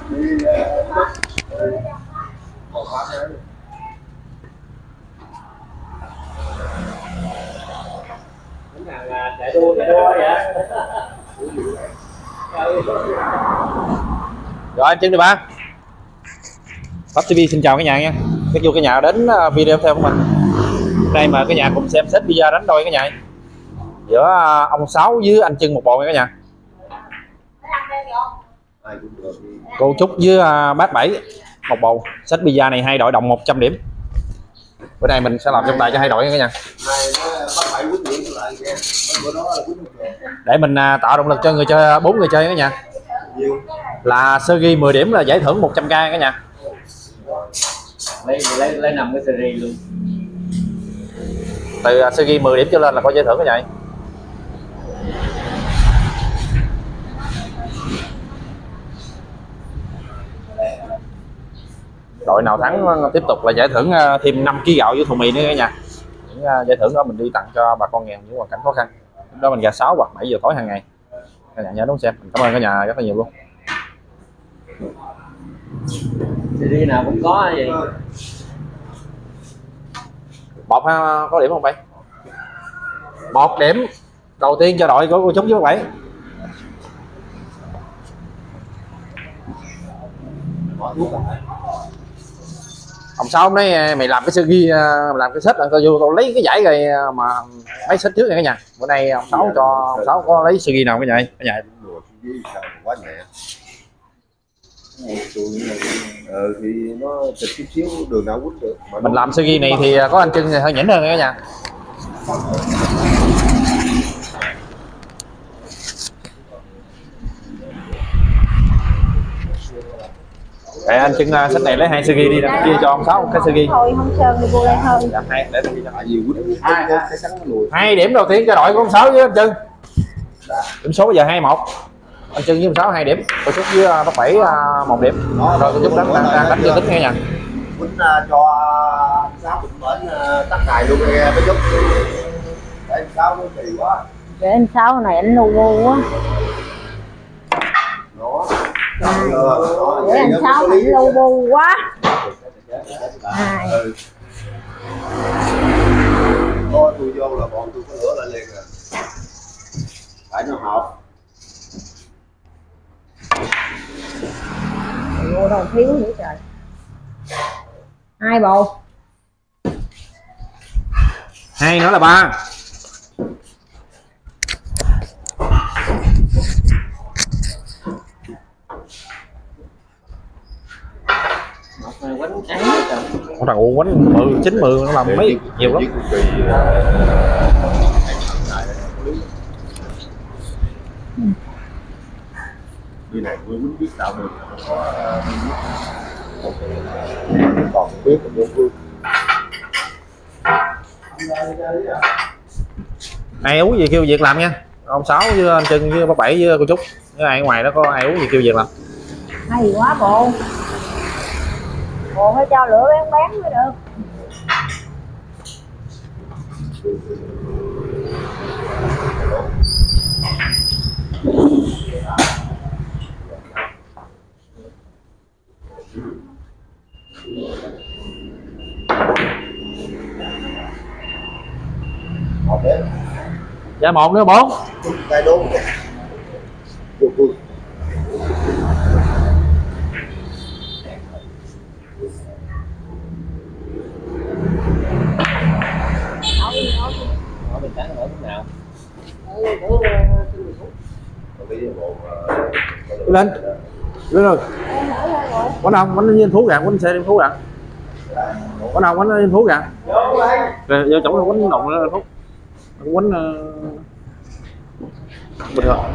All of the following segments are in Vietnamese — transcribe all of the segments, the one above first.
Chạy đua vậy. Rồi anh Trưng đi ba. Pháp TV xin chào cả nhà nha. Các vô cả nhà đến video theo của mình. Đây mà cả nhà cùng xem set pizza đánh đôi cả nhà. Giữa ông Sáu với anh Trưng một bộ nha cả nhà. Cô Trúc với bác Bảy một bộ. Set pizza này hai đội đồng 100 điểm. Bữa nay mình sẽ làm trong tay cho hai đội nha cả nhà. Để mình tạo động lực cho người chơi, 4 người chơi cả nhà. Là Sergei 10 điểm là giải thưởng 100k cả nhà. Lấy nằm cái series luôn. Từ Sergei 10 điểm trở lên là có giải thưởng cả nhà. Đội nào thắng tiếp tục là giải thưởng thêm 5 kg gạo với thùng mì nữa cả nhà. Những giải thưởng đó mình đi tặng cho bà con nghèo những hoàn cảnh khó khăn. Lúc đó mình ra 6 hoặc 7 giờ tối hàng ngày. Cả nhà nhớ đón xem. Cảm ơn cả nhà rất là nhiều luôn. Series nào cũng có vậy. Một có điểm không vậy? 1 điểm đầu tiên cho đội của cô Trúc với Bảy. Ông Sáu nói mày làm cái sơ ghi, làm cái set là tao vô tao lấy cái giải rồi mà mấy set trước nha cả nhà. Bữa nay ông Sáu cho ông Sáu có lấy sơ ghi nào cái nhà cả nhà. Quá nhẹ. Thì nó chật chút xíu đường nào quýnh được. Mình làm sơ ghi này thì có anh Trưng thì hơi nhỉnh hơn cả nhà. Để anh Trưng sách này lấy 2 sơ ghi đi kia cho ông Sáu cái sơ ghi. Thôi không sơn thì vô đây hơn. Dạ, hai để tôi ghi cho. Nhiều 2 điểm đầu tiên cho đội của ông Sáu với anh Trưng. Điểm số bây giờ 2-1. Anh Trưng với ông Sáu 2 điểm, cô Trúc với bác Bảy 1 điểm. Rồi cô Trúc đang đánh cho tính nghe nha. quýnh cho Sáu bình bển tắt đài luôn nghe cái chút. Để Sáu nó kỳ quá. Để anh Sáu này anh ngu ngu quá. Đó. Để anh Sáu anh ngu ngu quá. Thôi tôi vô là bọn tôi có lửa lại liền rồi. Tại nó hợp. Vô đâu thiếu nữa trời. 2 bộ. 2 nữa là 3. Con thằng U quánh 10, 9, 10 nó làm mấy nhiều lắm. Đi này tôi muốn biết tạo được còn biết là vô vương. Ai uống gì kêu việc làm nha. Ông Sáu với anh Trưng với bác Bảy với cô Trúc. Với ai ở ngoài đó có ai uống gì kêu việc làm. Hay quá bộ. Bộ phải cho lửa bén mới được. Một đấy. Dạ 1 nữa 4. Tay đốn. Vô vương. Ở bên trắng ở lúc nào? Lên. Lên rồi. Quánh ông, quánh lên thú gà, quánh xe lên thú gà. Quánh ông, quánh lên thú gà. Rồi vô chỗ quánh động lên thú. Quánh bình thường.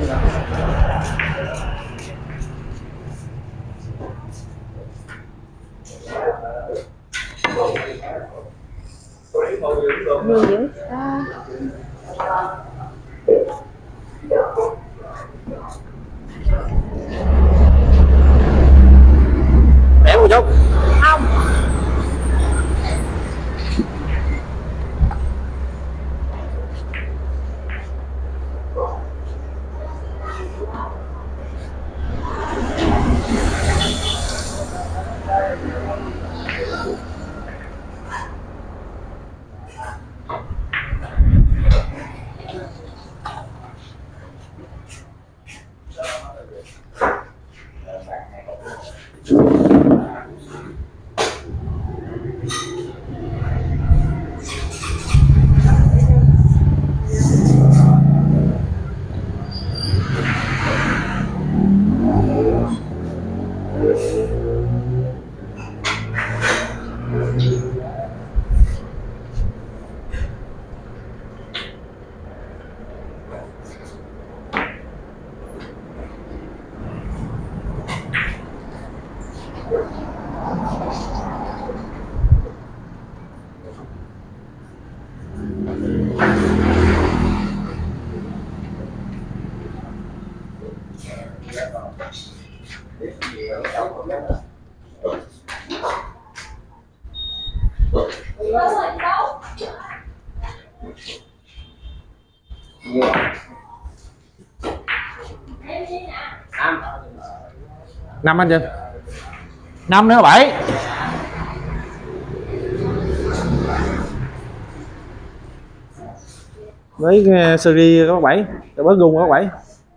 Nhiều dữ sao? Đéo một chút. Không. Nhiều. Năm. 5 anh chưa? 5 nữa 7. Với series có 7, với gung có 7.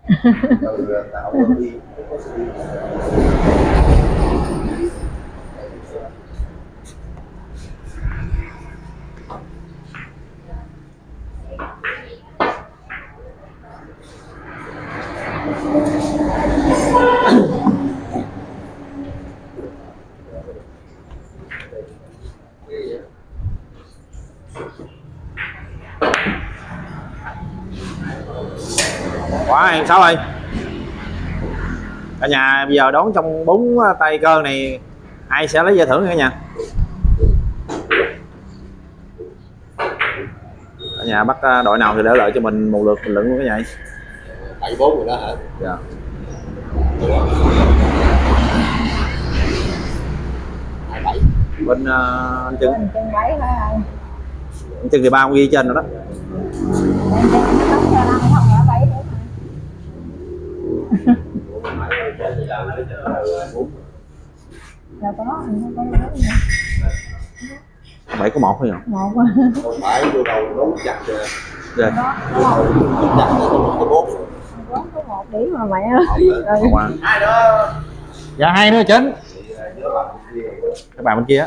Quá hay, 6 ơi. Cả nhà bây giờ đón trong 4 tay cơ này ai sẽ lấy giải thưởng cả nhà. Cả nhà bắt đội nào thì để lại cho mình một lượt bình luận luôn cả nhà. 74 rồi đó hả? Dạ. Bên anh Trưng. Anh Trưng 7 thôi rồi. Anh Trưng thì 3 ghi trên rồi đó. Anh Trưng nó bấm ra 5 không ngã 7 nữa mà. Là có, anh không có nói gì. 7 có 1 thôi nhỉ? 1. Không phải vô đầu đấu chặt rồi. Rồi. Đó, đúng không? Chặt rồi không có 4. Có 1 điểm mà mẹ ơi. Qua. Hai đó. Dạ 2 nữa chính. Các bạn bên kia á.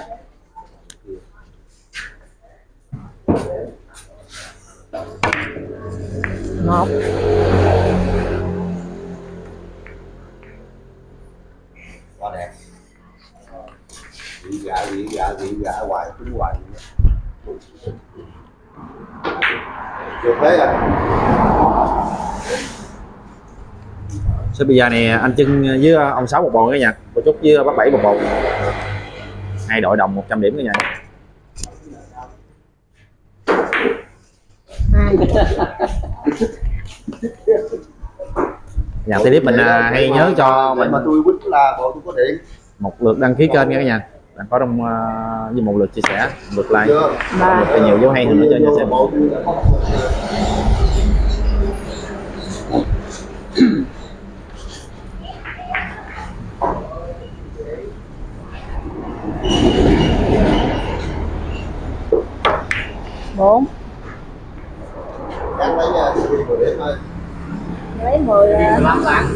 Một. Quá đẹp. Bị gạ hoài, trúng hoài. Được thế à? Số bây giờ này anh Trưng với ông Sáu một bồn cả nhà, cô Trúc với bác Bảy một bồn. Hai đội đồng 100 điểm cả nhà. Nhà clip mình hay nhớ cho mình mà tôi quýnh là bộ tôi có điện. một lượt đăng ký kênh nha cả nhà. Bạn có trong với một lượt chia sẻ, một lượt like, một lượt nhiều dấu hay hơn nữa cho nhà xem. Bốn. Đang lấy người điểm thôi. Lấy 10. 15 lạng.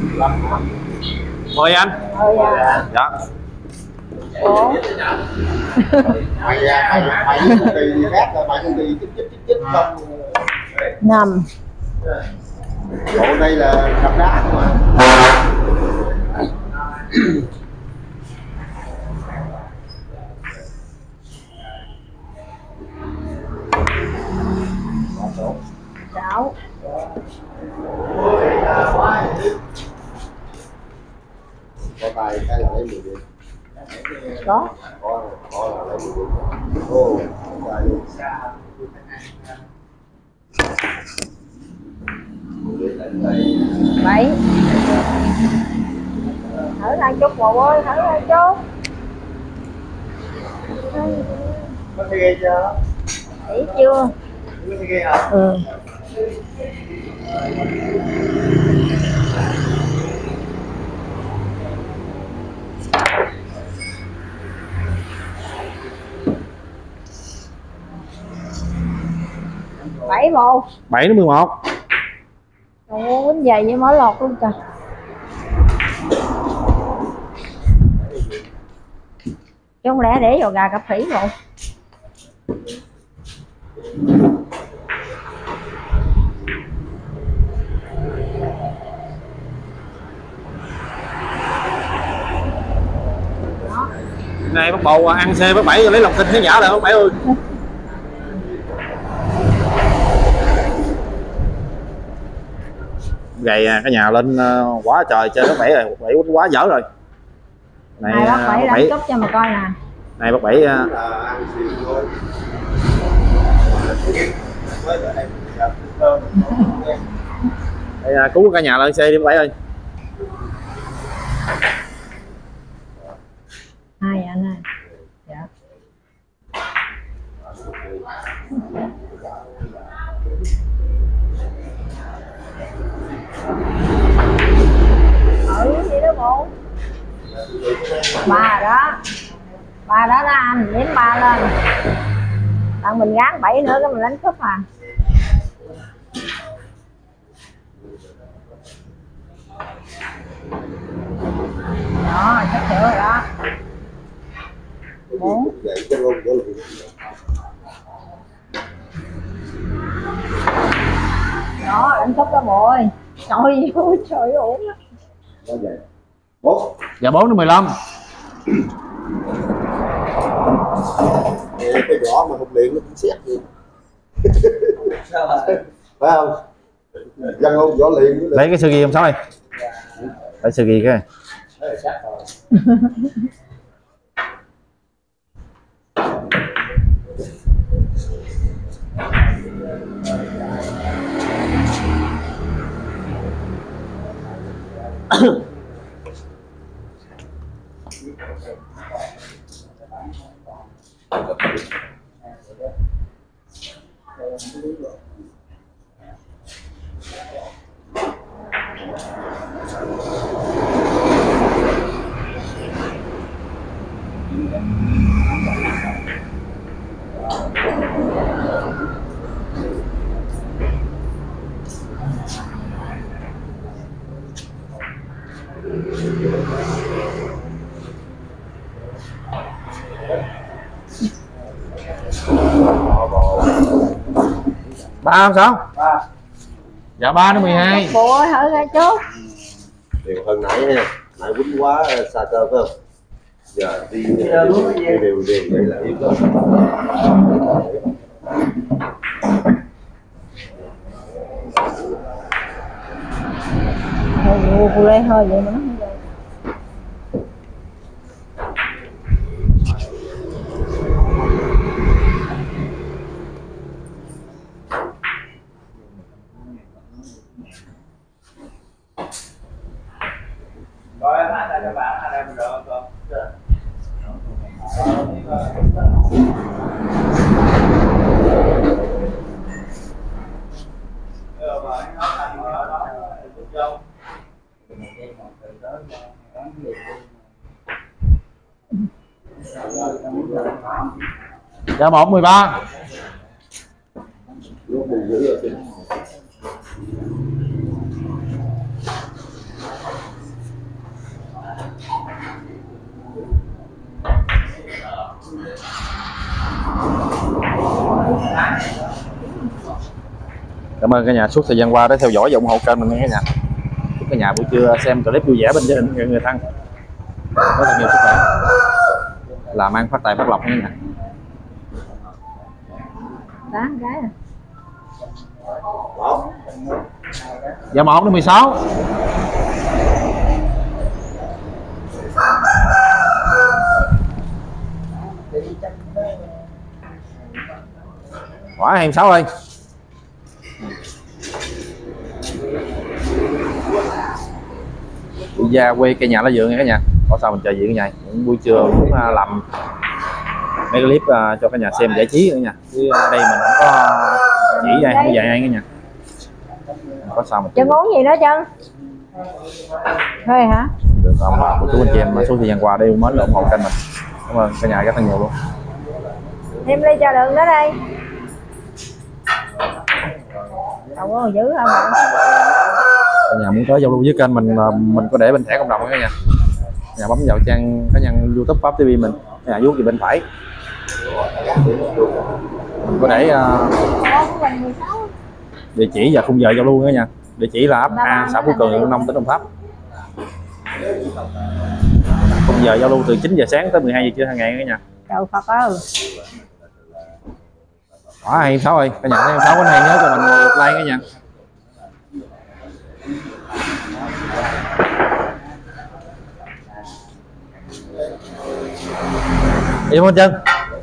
10 anh. 10 à. Dạ. 4. Mày công ty đi khác rồi, mày công ty chích không. 5. Bộ đây là đập đá không à. Sáu. Có tay cái là lấy 10 điểm. Có. Có là lấy 10 điểm. Ô, tay luôn. 7. Thử ra chút bồ ơi, thử ra chút. Có thấy ghê chưa? Thấy chưa? Có thấy ghê hả? Ừ. Bảy bồ. 7 đến 11. Trời ơi, quýnh giày với mở lọt luôn trời. Chứ không lẽ để vào gà cặp phỉ rồi. Này bắt bầu ăn xe bác Bảy lấy lòng tin khán giả lại bác Bảy ơi. Gầy cái nhà lên quá trời chơi bác Bảy rồi, bác Bảy quá dở rồi. Này bác Bảy làm cấp cho mà coi nè. Này bác Bảy cứu cả nhà lên xe đi bác Bảy ơi. Hai anh ơi. Dạ. Vậy đó bộ. Ba đó đó anh, đếm ba lên. Đặng mình gán 7 nữa cái mình đánh cúp à. Đó, sắp sửa rồi đó. 4. Đó, đánh cúp đó bộ ơi. Trời ổn á. 4. Dạ 4 đến 15. Cái vỏ mà không liền nó cũng xét gì. Phải không? Dân không vỏ liền. Lấy cái sơ ghi không Sáu ơi. Lấy sơ ghi cái. Ba không Sáu? Dạ 3 đến 12. Bộ ơi thử ra trước. Điều hơn nãy nha, nãy quýnh quá xa cơ phải không? Giờ đi đều vậy là yên đó. Cô lê hơi vậy mà nó không vậy. Rồi hai cho bạn hai em rồi con. Dạ 1 13. Cảm ơn cả nhà suốt thời gian qua đã theo dõi và ủng hộ kênh mình nha cả nhà. Chúc cả nhà buổi trưa xem clip vui vẻ bên gia đình người thân, có thật nhiều sức khỏe, làm ăn phát tài phát lộc nha cả nhà. Đáng cái à. Dạ 1 đến 16. Quả 26 ơi. Đi ra quê cây nhà lá vườn nha cả nhà. Có sao mình chờ gì cả nhà. Những buổi trưa muốn làm mấy clip cho cả nhà xem giải trí nữa nha. Chứ ở đây mình không có chỉ ai không dạy ai cả nhà. Có sao mình Chân uống gì đó chân? Thôi hả? được ông bà cô chú anh chị em số thời gian qua đây mến ủng hộ kênh mình. Cảm ơn cả nhà rất là nhiều luôn. Em ly cho đường đó đây. Đâu có dữ không ạ? Cả nhà muốn tới giao lưu với kênh mình có để bên thẻ cộng đồng cả nhà. Nhà bấm vào trang cá nhân YouTube Pháp TV mình, nhà vuốt gì bên phải. Mình có để địa chỉ và khung giờ giao lưu nữa nha. Địa chỉ là ấp A, xã Phú Cường, huyện Nông, tỉnh Đồng Tháp. Khung giờ giao lưu từ 9 giờ sáng tới 12 giờ trưa hàng ngày cả nhà. Trời Phật ơi. Đó, 26 ơi, cả nhà thấy 26 cái này nhớ cho mình một like cả nhà. Đi bên chân.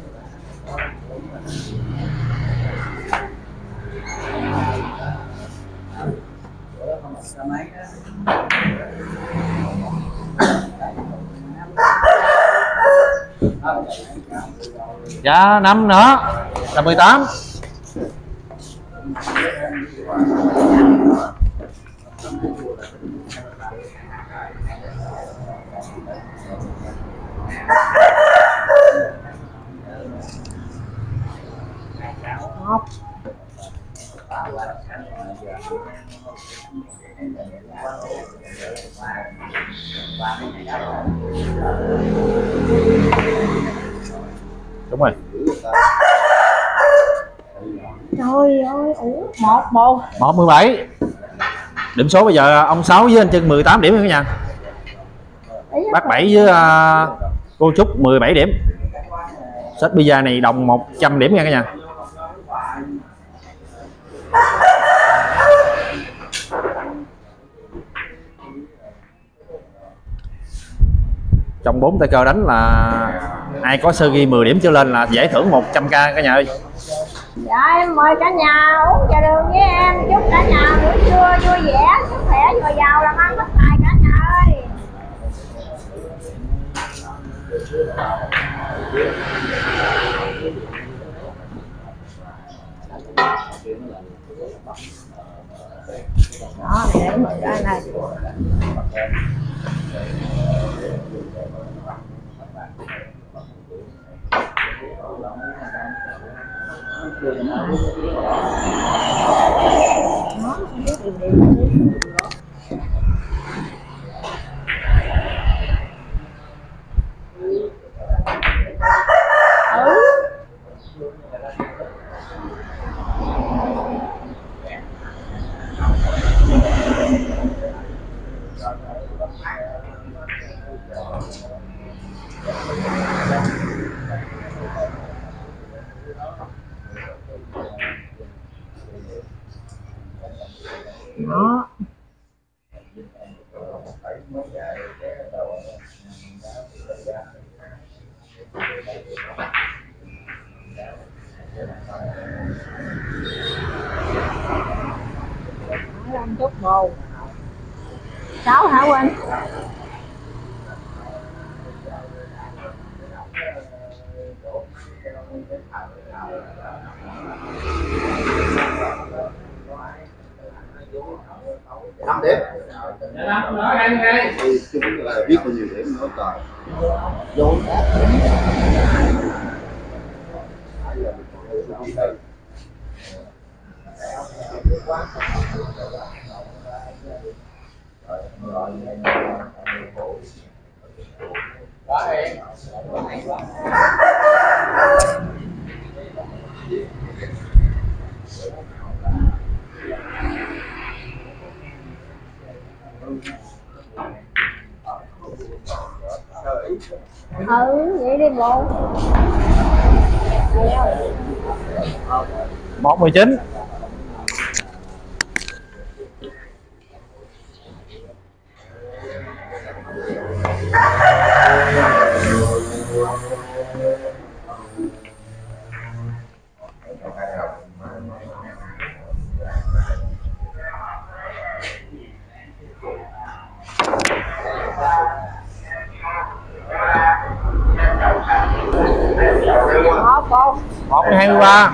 Dạ 5 nữa là 18. Một. Đúng rồi. Trời ơi, ủa 1 17. Điểm số bây giờ ông 6 với anh Trân 18 điểm cả nhà. Bác 7 với cô Trúc 17 điểm. Set pizza này đồng 100 điểm nha cả nhà. Trong 4 tay cờ đánh là ai có sơ ghi 10 điểm trở lên là giải thưởng 100k cả nhà ơi. Dạ em mời cả nhà uống trà đường với em. Chúc cả nhà buổi trưa vui vẻ, sức khỏe dồi dào, làm ăn phát tài cả nhà ơi. Đó, này để mời ra này. Đó. Làm chút bồ 6 hả Quỳnh? Năm điểm. Nói anh ngay. Chứ không là biết bao nhiêu điểm nữa trời. Vô Vậy đi bộ. 119. Một 123.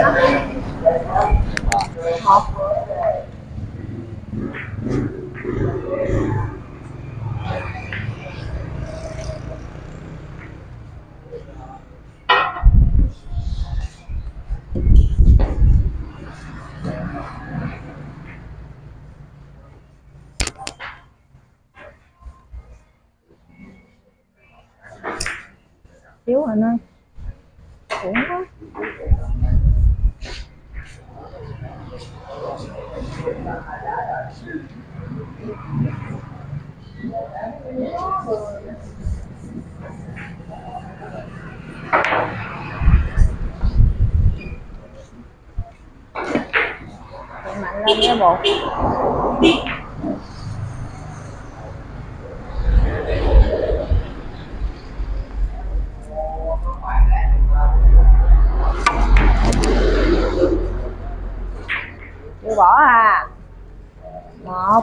xíu anh ơi. Uổng quá. luôn nha bộ. Chưa bỏ à. 1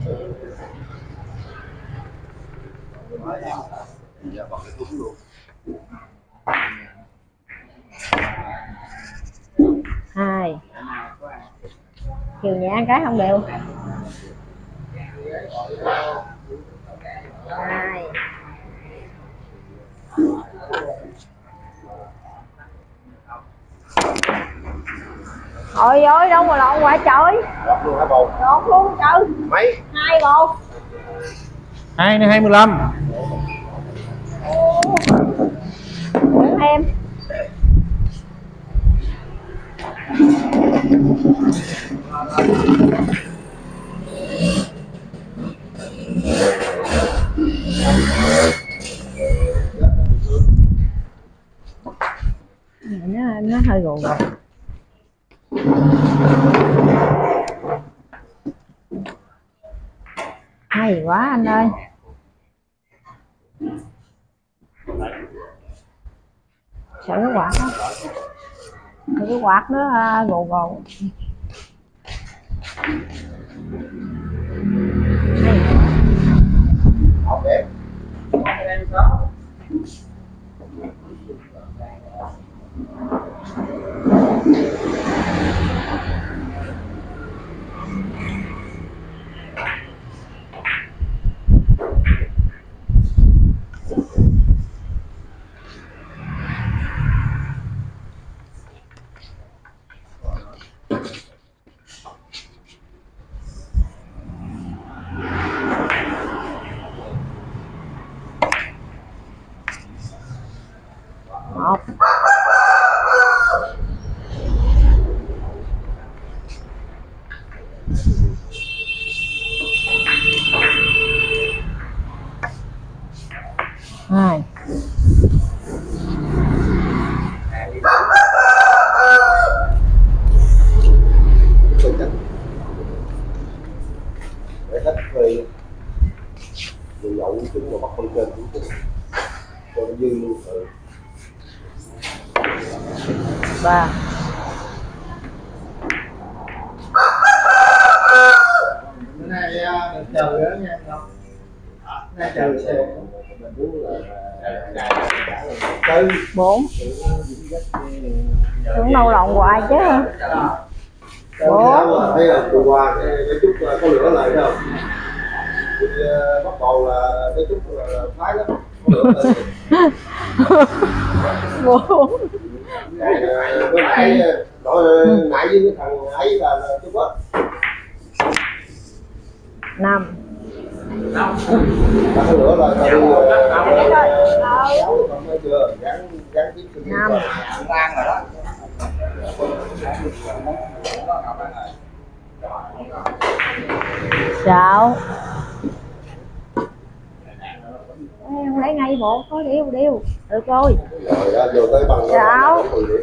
2 chiều nhẹ ăn cái không đều. 2 Ôi ơi đâu mà lộn hoài trời. Lọt luôn hả bồ? Lộn luôn trời. Mấy? 2 bột. 2 này 25. Em. Nó hơi gù rồi. Hay quá anh ơi. Sợ cái quạt đó. Cái quạt nó gù gù. Một. Hai. Để thích về dậu chúng mà bắt con trên cũng cho nó dư luôn. 3. Bữa nay mình chờ nữa nha không? Nay chờ xe. 4. Tưởng đâu lộn hoài chứ. Bố thấy là vừa qua cái chút có lửa lại đâu. Thì bắt đầu là cái chút phái lắm. Có lửa lại. 4. Với nãy nãy với cái thằng ấy là chút hết. 5. Có lửa lại ta đưa chưa gắn tiếp 5. Lan rồi đó. 6. Em lấy ngay bộ có điêu điêu được rồi. Rồi đó vô tới bằng 6.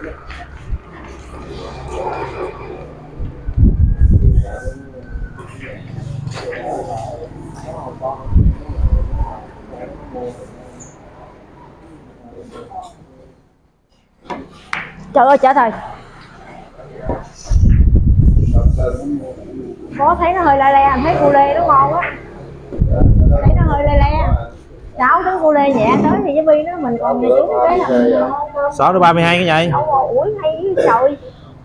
Trời ơi trả thời. Có thấy nó hơi le le, thấy cu lê nó ngon á. Thấy nó hơi le le. 6 trứng cu lê nhẹ tới thì với Bi nó mình còn trứng cái là 6 đến 32 cái nhảy. đâu mà ủi hay trời.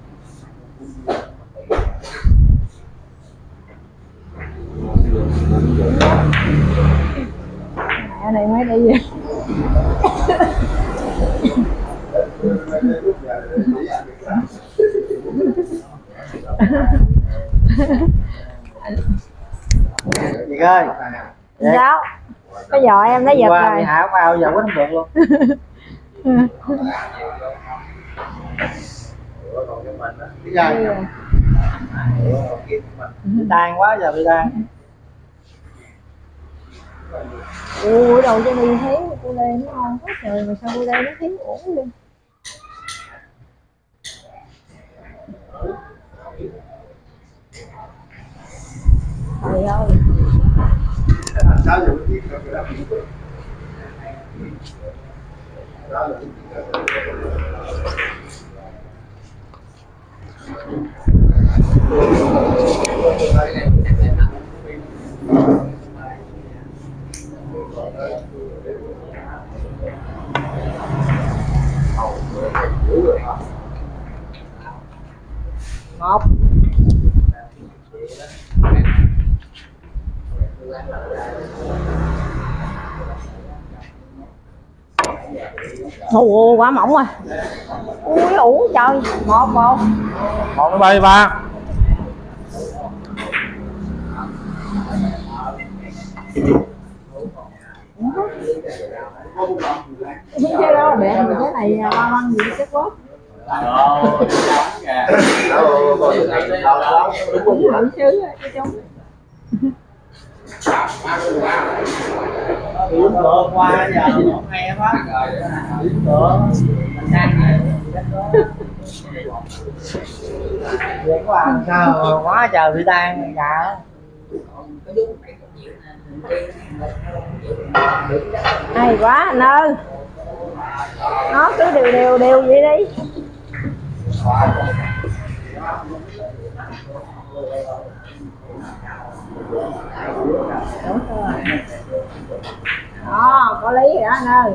Mẹ này mới đi vậy. Chị ơi. Sao? Cái giò em nó giật Qua rồi. Hảo bao giờ quýnh được luôn. Bây giờ đàn quá giờ bị đàn. Ui đầu cho đi thấy cô Lê nó ngon quá trời mà sao cô Lê nó thấy ổn luôn. Trời ơi. Sao giờ biết cái đó? Một. Ồ, quá mỏng rồi. Ui ủ trời. Một. 1-3. Cái đó để cái này ba lăng gì chết quá. Hữu sứ cái chúng. Bữa qua giờ không nghe quá. Bữa mình đang vậy quá sao quá trời bị tan dạ. Hay quá anh ơi. Nó cứ đều vậy đi. Đó, có lý rồi đó anh ơi.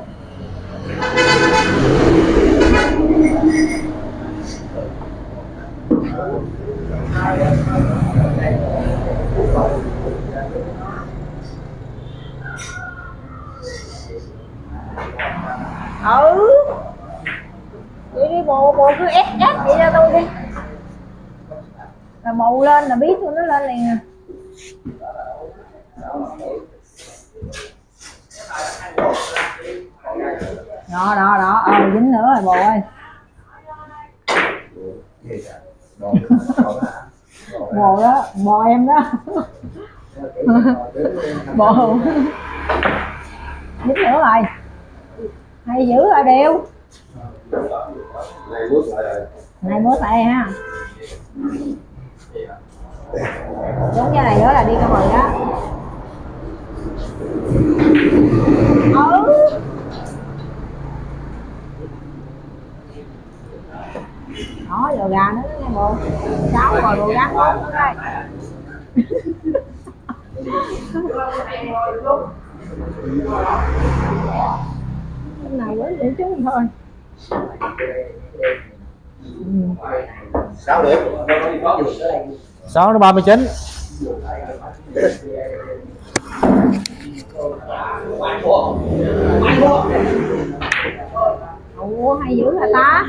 Ừ. Vậy đi bộ cứ ép vậy cho tôi đi. Là bầu lên là biết luôn, nó lên liền à. Đó, dính nữa rồi bồ ơi. Bồ đó, bồ em đó. Bồ. Dính nữa rồi. Hay giữ rồi đều. Này bước lại ha. Giống như này nữa là đi câu rồi đó. Ừ. Đó, giờ gà nữa nghe bộ. 6 rồi bộ gắn 4 nữa đây. Cái nào với để chúng thôi. 6 điểm. 6-39. Ủa hay dữ hả ta?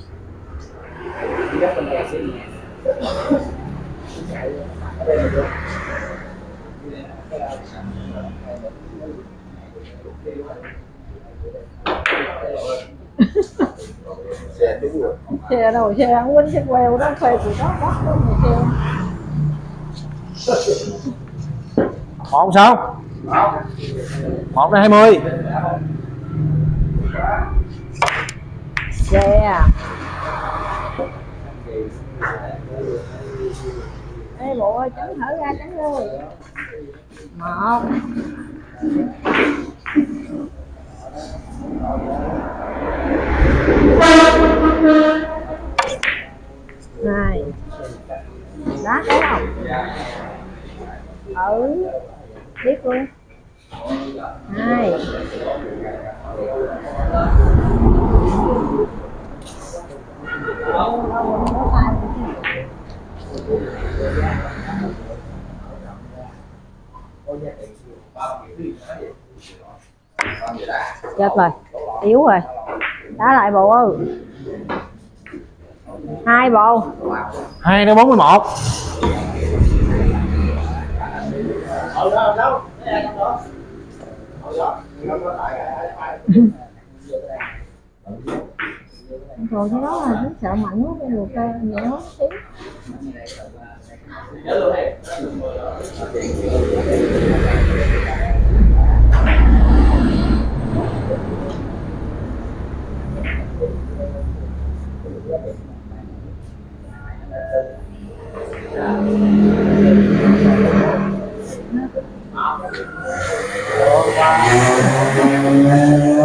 Xe đúng rồi. Xe đâu, xe ăn quýnh xe queo đó, thuê tụi đó bắt đó mà xe. 1 sao? 1-20. Xe à. Ê bộ ơi, tránh thở ra tránh luôn. 1. 2. Đó thấy không? Ừ. Biết luôn. 2. Chết rồi, yếu rồi. Đá lại bộ ơi. 2 bộ. 2-41. Rồi cái đó là nó sợ mạnh quá, cái người ta vậy nó xíu.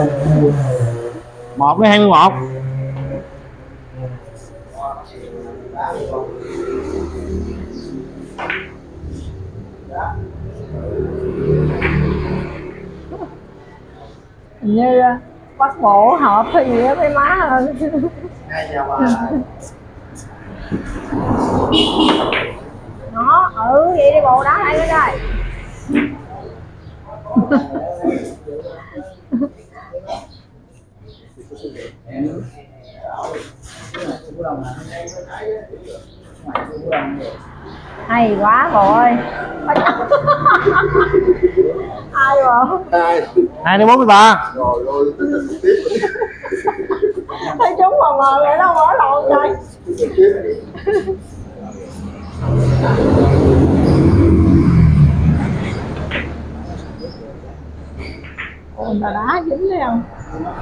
1 đến 21. Như bắt bộ hợp hay gì á mấy má ơi. Nó vậy đi bộ đá lại nữa đây. Hay quá bộ ơi. Ai bộ? 2 đến 43. Rồi rồi tiếp. Thấy chúng mà lại đâu mở lộn rồi. Ôi bà đá dính đấy không?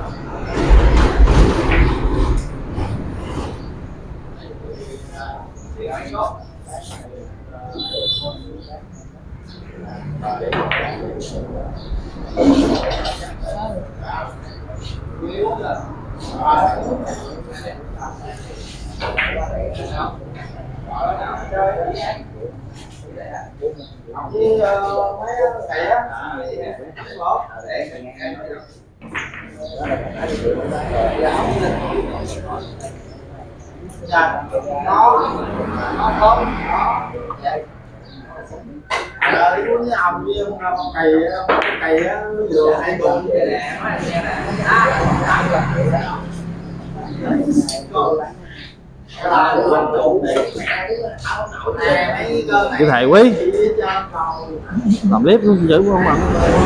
Cái thầy quý làm clip luôn giữ không mà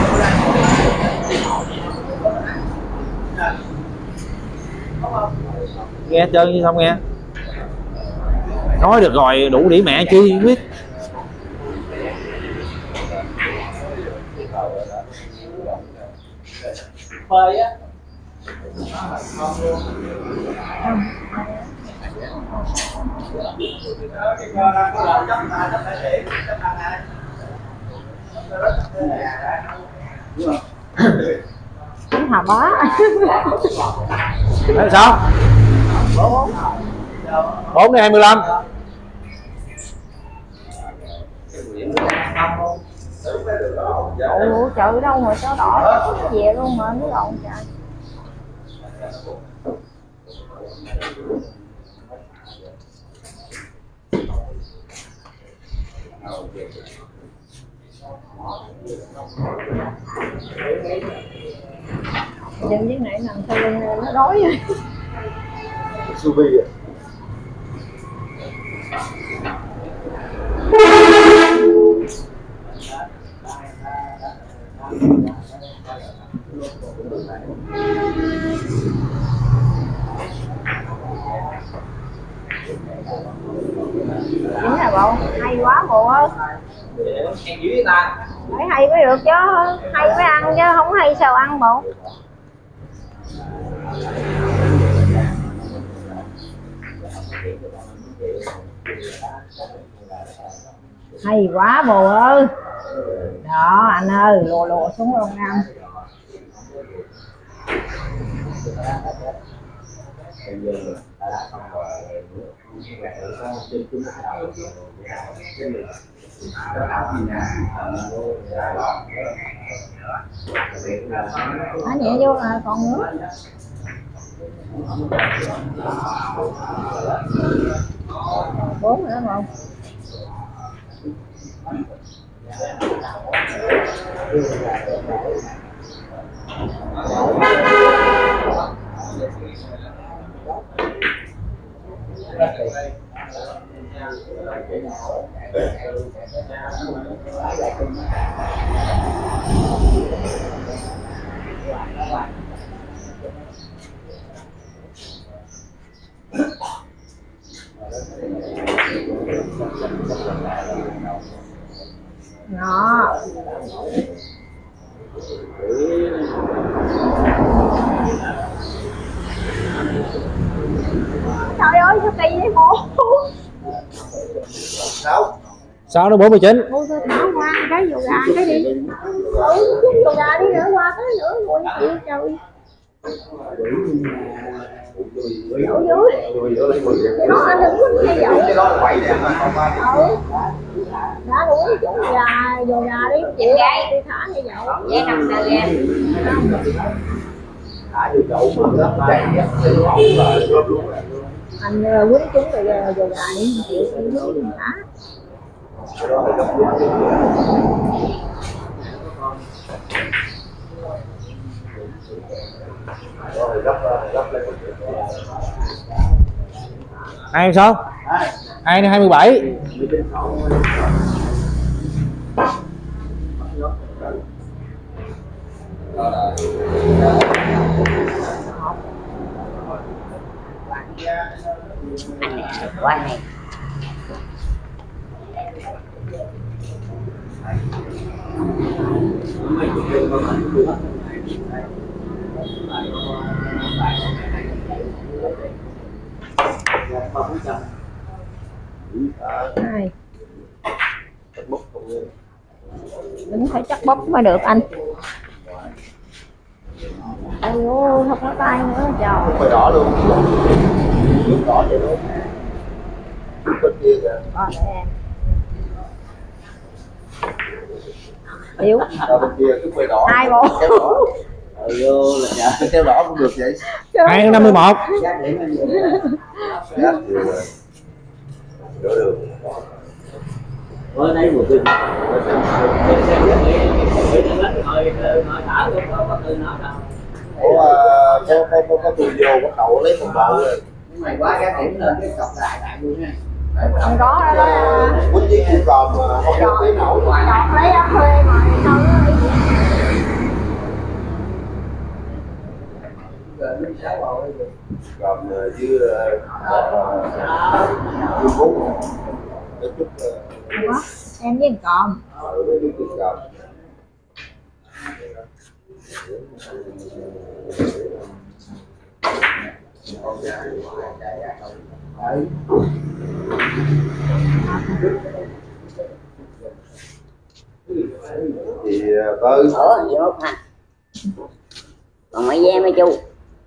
nghe chơi như xong nghe nói được rồi đủ đĩ mẹ chi biết. Phơi á. Hả bá. Đấy sao 4 đến 25. Ủa trời đâu mà chó đỏ về luôn mà nó lộn trời. Đừng với nãy nằm sau lưng nó đói rồi. Subi à? Chính là bộ hay quá bộ ơi. Phải hay mới được chứ, hay mới ăn chứ không hay sao ăn bộ. Hay quá bồ ơi. Đó anh ơi, lùa lùa xuống luôn ăn. Thả nhẹ vô là còn nước. Bốn nữa không? Đó. Trời ơi sao kỳ vậy bộ. 6 đến 49. Ôi tôi thả qua cái dù gà cái đi. Chút dù gà đi nữa qua tới nữa rồi chịu trời. Dỗ dưới nó ăn đứng hay dỗ cái đó quậy nè mà đã uống chỗ gà vô gà đi chị gái đi thả hay dỗ vậy nằm nè em thả vô chậu mà nó chạy á anh quýnh chúng rồi vô gà đi chịu đi thả cái đó là gấp rút Ai sao? Ai 27. quá này hai đừng phải chắc bóp mới được anh. Ôi ôi không có tay nữa trời. phải đỏ luôn, nước đỏ vậy luôn, bên kia kìa. Để em yếu Bên kia cái quay đỏ. hai bộ Vô là dạ theo đỏ cũng được vậy. 251. Đỡ được. Ở đây một tin Có tôi vô bắt đầu lấy một bộ rồi. Mày quá cái điểm lên cái cọc đại luôn nha. không có đó Quýnh với cu còm mà không có tí nổi. chọn lấy áo thuê mà đâu Còm với bún. Cái chút có em với còm với chút còm. Thì tới ở gì hốt ha, còn mấy em mấy chú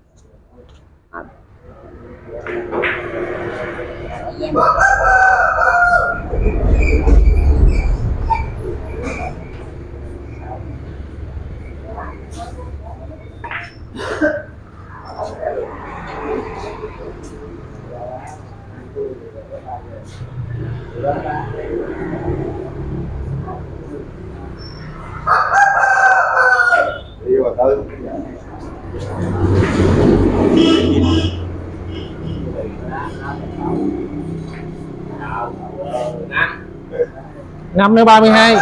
đi vào tới. Năm nữa 32.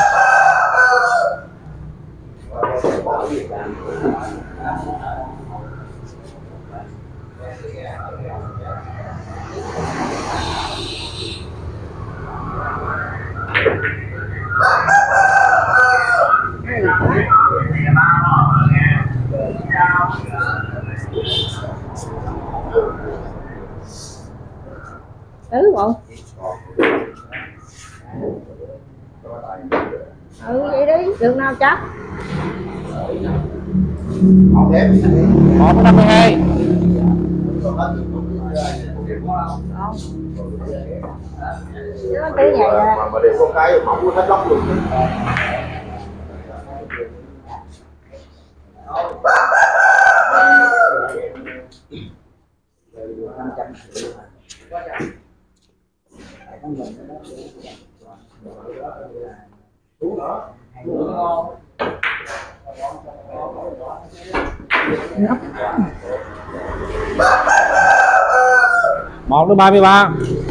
bộ vậy đi đường nào chắc 152. nó tới vậy rồi Mà để có cái mỏng hết lóc luôn. Một đến 33.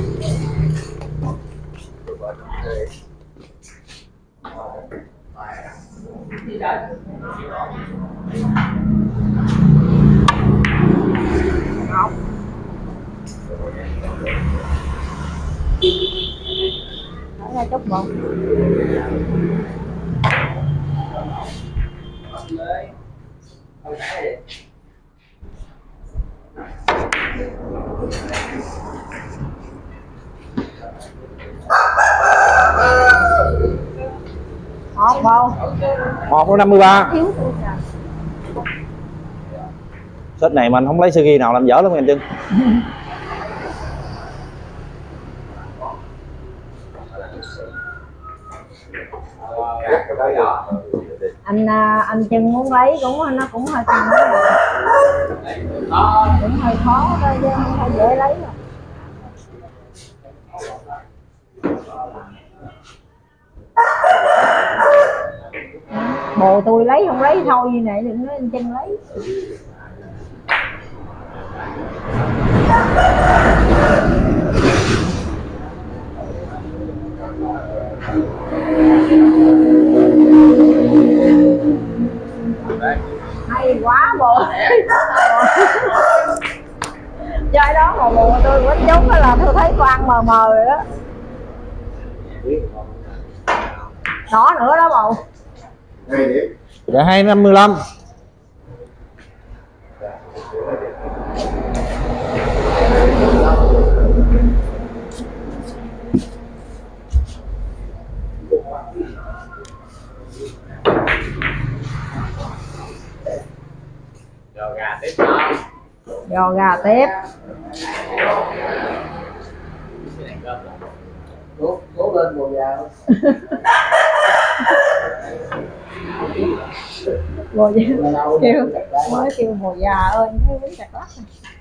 Nói ra chút một một bộ 1 đến 53. thiếu tôi Tết này mình không lấy sơ ghi nào làm dở lắm anh Trưng. Anh Trưng muốn lấy cũng nó cũng hơi căng đó, cũng hơi khó thôi chứ không phải dễ lấy rồi. Bồ tôi lấy không lấy thôi như này, đừng nói anh Trưng lấy. Hay quá bồ. Chơi đó mà bồ tôi quýnh trúng là tôi thấy con mờ mờ rồi đó. Đó nữa đó bồ. Dạ 255. Giò gà tiếp. Cố lên bồ già. Bồ già kêu mới kêu bồ già ơi thấy bánh chặt lắc.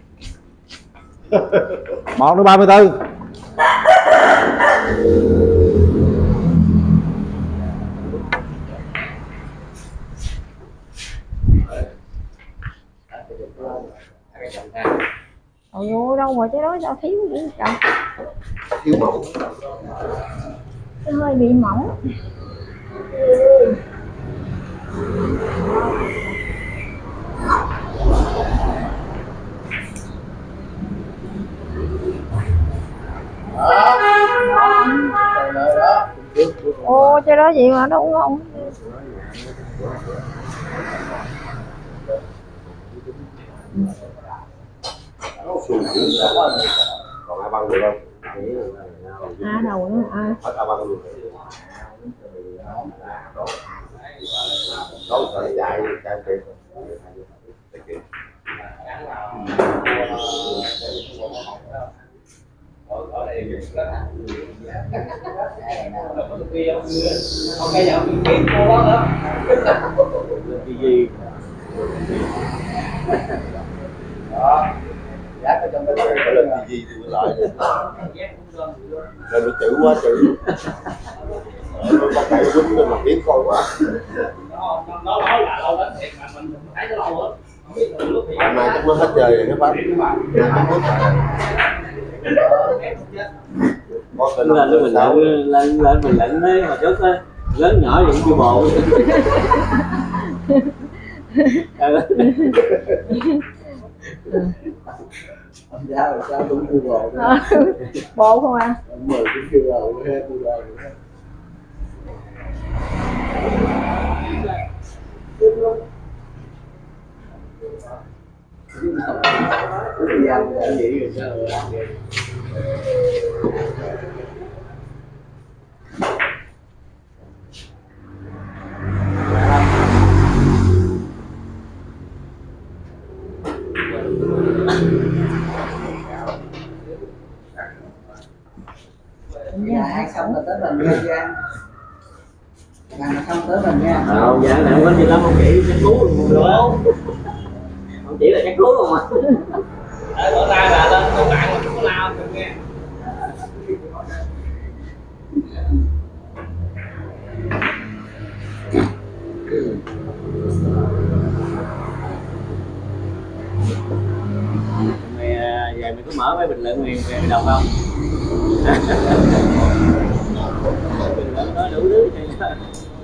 1 đến 34. Ôi vô đâu mà cái đó sao thiếu gì trời. Thiếu mỏng. Nó hơi bị mỏng. Ô cái đó gì mà đúng không? Còn ai băng được không? Đầu nữa ai? Hết ai băng được. Có sợi chạy kịp. Không cái giờ mình kiếm cô đó nữa. Gì? Đó. Giá cái trong cái đó Có lên gì thì lại. Lên nó chữ quá chữ. Bắt tay quýnh lên mà kiếm coi quá. Nó nói là lâu lắm thiệt mà mình thấy nó lâu lắm. Hôm nay chắc mới hết trời rồi các bác. Lên mình lệnh đấy mà trước á lớn nhỏ vẫn chưa bộ. Giá là sao cũng chưa bộ. Bộ không à? 10 cũng chưa bộ, 20 bộ. Dạ, xong rồi tới mình nha. Mà xong tới mình nha. Dạ này không có gì lắm, không chỉ chắc cứu luôn không chỉ là chắc cứu không à. Bữa nay là lên công bạn mà không có lao được nghe. Mày về mày có mở mấy bình luận mày đọc không? Bình luận nói đủ thứ vậy.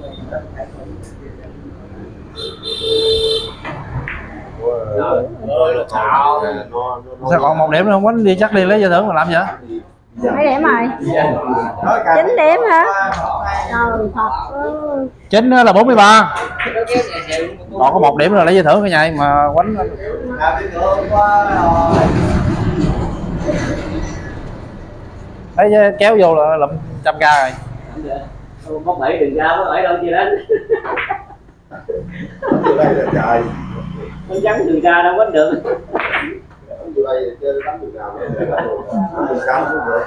Sao còn 1 điểm nữa không quánh đi chắc đi lấy giải thưởng mà làm vậy? Mấy điểm rồi? 9 điểm hả? Trời thật ơi. 9 là 43. Còn có 1 điểm rồi lấy giải thưởng cái nhảy mà quánh. Thấy kéo vô là lụm 100k rồi. Móc 7 đừng ra, móc 7 đâu chi đánh. Đây là trời. Con trắng từ xa đâu quánh được. Từ đây chơi đánh được nào để đánh được. Cắm xuống được.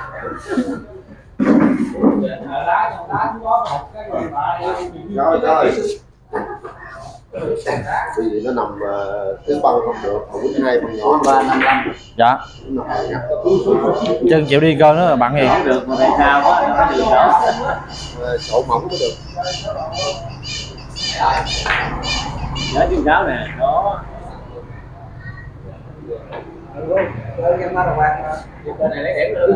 Rồi. Vì nó nằm tiếng băng không được, mà quýnh hai bằng nhỏ 355. Dạ. Chân chịu đi coi nó bạn gì. Không được mà tại sao quá nó phải đường đó. Sổ mỏng mới được. Nhớ chương 6 nè, đó. Bên này lấy điểm được.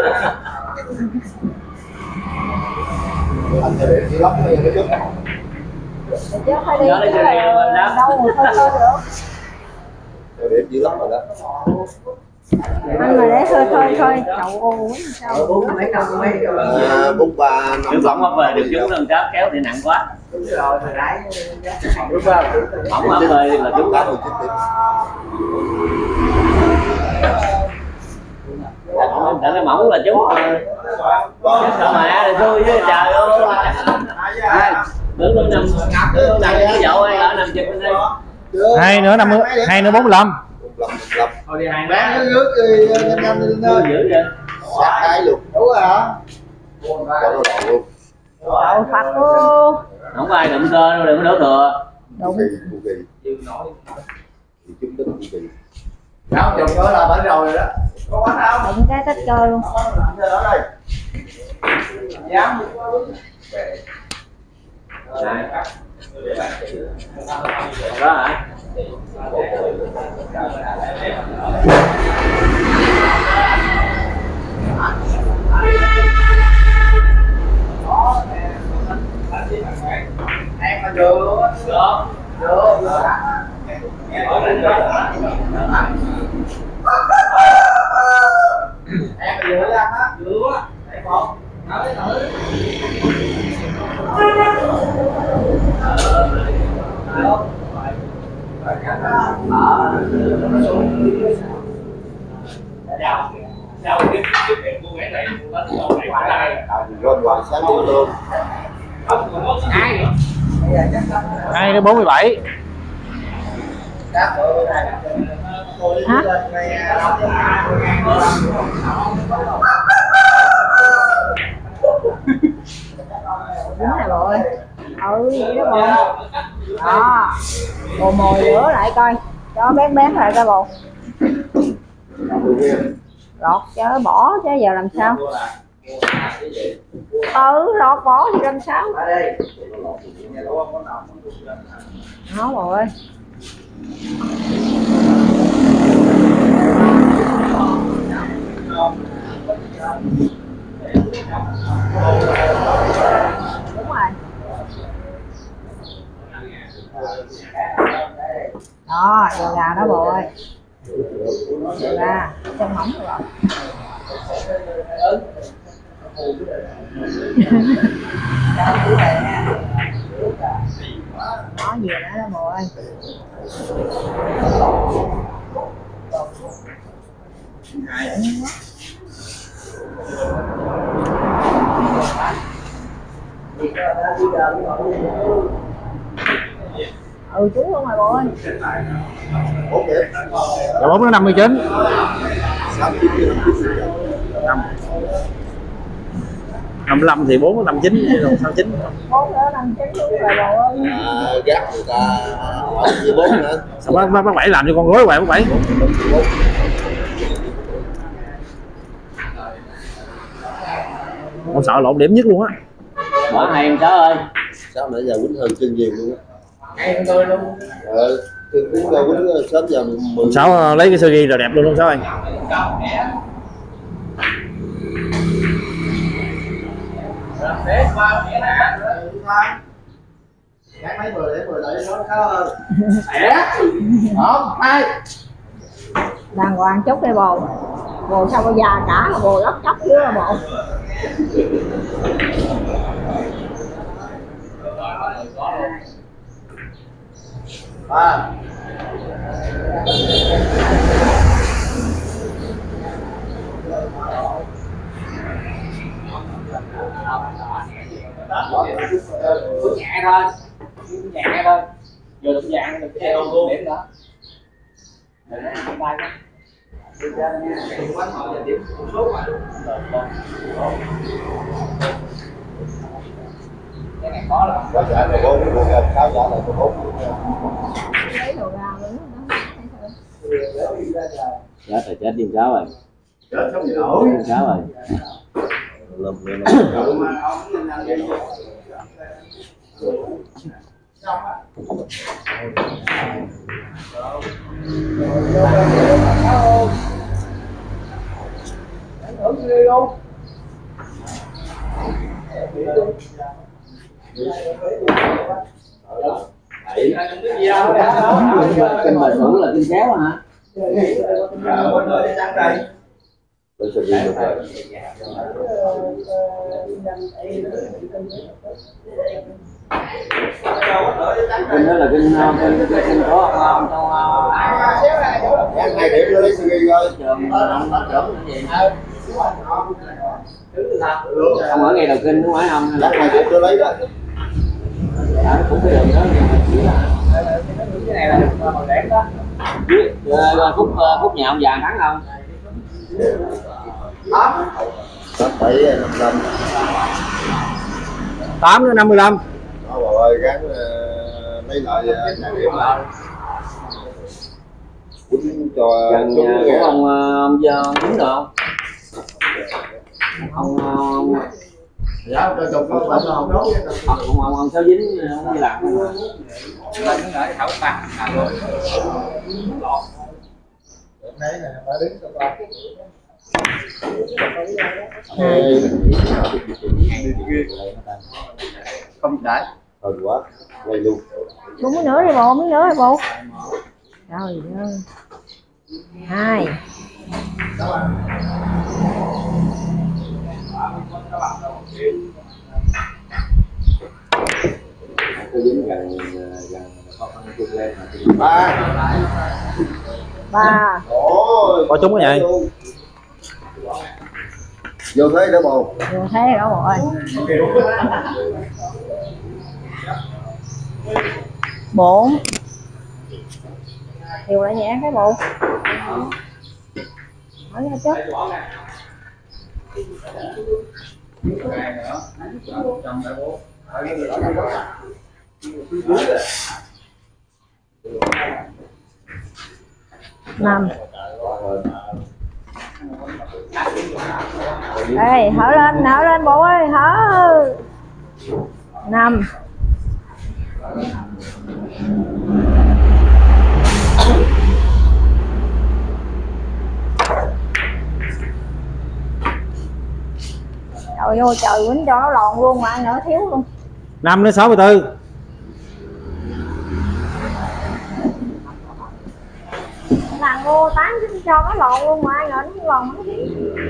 Anh sẽ để chỉ lóc cái chút. Chứ phải đi chứ là đâu mà thôi thôi được. Theo điểm chỉ lóc rồi đó. Anh mà để thôi thôi thôi chậu ô sao? 43 Nếu bỏng ấp về được trúng lần tráp kéo thì nặng quá. Đúng rồi, hồi nãy Đúng không? Bỏng ấp về là trúng. 19 điểm. Tại nó mỏng là trúng. Chứ sao mà thì thôi chứ trời ơi. Đứng lên nằm cái dậu hay ở nằm chụp bên đây. 2 nữa 50, 2 nữa 45. 45. Thôi đi hàng bán bán. nước đi nhanh lên nơi. Dữ vậy. Sát cái luôn. Đúng rồi hả? Cho nó đòn luôn. Đậu Phật luôn. Không có ai đụng cơ đâu, đừng có đổ thừa. Đụng. Cu kỳ. Thì chúng ta cu kỳ. Không, chồng đó là bán rồi đó. Có bán không? Đụng cái tích cơ luôn. Chơi đó đây. Dám. Đó hả? Em mà được. Được. Em mà dựa ra á. Dựa. Em một. Nói thử. Rồi hoàng sáng đi luôn. 2 nữa 47. Hả? Đúng rồi bộ ơi. Vậy đó bộ. Đó. Bộ mồi lửa lại coi. Cho bén lại coi bộ. Lọt cho bỏ chứ giờ làm sao? Lọt bỏ thì làm sao? Nó bộ ơi. Đúng rồi. Đó, vô gà đó bộ ơi. Vô gà, trong mỏng rồi. Đó, về đó đó bộ ơi. Trúng luôn rồi bộ ơi. Dạ 4 nữa 59. 55 thì 4 nữa 59 rồi 69. 4 nữa 59 luôn rồi bộ ơi. Gác người ta hỏi như 4 nữa. Sao bác Bảy làm cho con gối hoài bác Bảy. Con sợ lộn điểm nhất luôn á. Bỏ hai em Sáu ơi. Sao nãy giờ quýnh hơn chân nhiều luôn á. Em tôi luôn. Chân quýnh sớm giờ 10. Sáu lấy cái sơ ghi rồi đẹp luôn Sáu ơi. Để qua nghĩa nè. Gác mấy bữa để bữa lại nó khá hơn. Khỏe. 1, 2. Đàng hoàng chút đây bồ. Bồ sao có già cả, bồ lóc chóc chứ bồ. Nhẹ thôi. Nhẹ thôi. Vừa đúng dạng được theo điểm đó. Giá trả là 4, 6 giá là 4. Lấy đồ ra nữa nó. Giá phải chết điên cáo rồi. Chết không gì nổi. Điên cáo rồi. Làm Thử đi luôn. Kinh bà Sủ là kinh kéo hả? Tôi sẽ đi được rồi. Kinh đó là kinh có không đâu. Hai điểm nó lấy suy rồi. Trường nó trưởng cái gì? Không ở ngay đầu kinh đúng không? Lát 2 điểm tôi lấy đó. Cũng cái đường đó nhưng mà chỉ là Cái này là màu đen đó. Phúc nhà ông già thắng không? 7 55. 8 đến 55. Đó bà ơi gắn lấy lại nhà điểm lại. Quýnh cho Gần chúng nhà của ông Dính được không? Ông Dạ, cho chụp có phải không đó. ông Sáu Dính không đi làm. Đấy nè, bà đứng cho con. Không đãi. Thôi quá, ngay luôn. Một miếng nữa đi bộ, miếng nữa đi bộ. Trời ơi. 2. Sáu Dính gần có con chụp lên. 3. Ôi, Có trúng cái nhảy. vô thế đó bồ. Vừa thế đó rồi. 4. Điều lại nhẹ cái bộ. Hỏi ra chút. Năm. Ê, hở lên bộ ơi, hở. 5. Trời ơi, trời quýnh cho nó lòn luôn mà nữa thiếu luôn. 5 đến 64. Thằng ô 8 cho nó lòn luôn mà ngờ nó không lòn nó thiếu.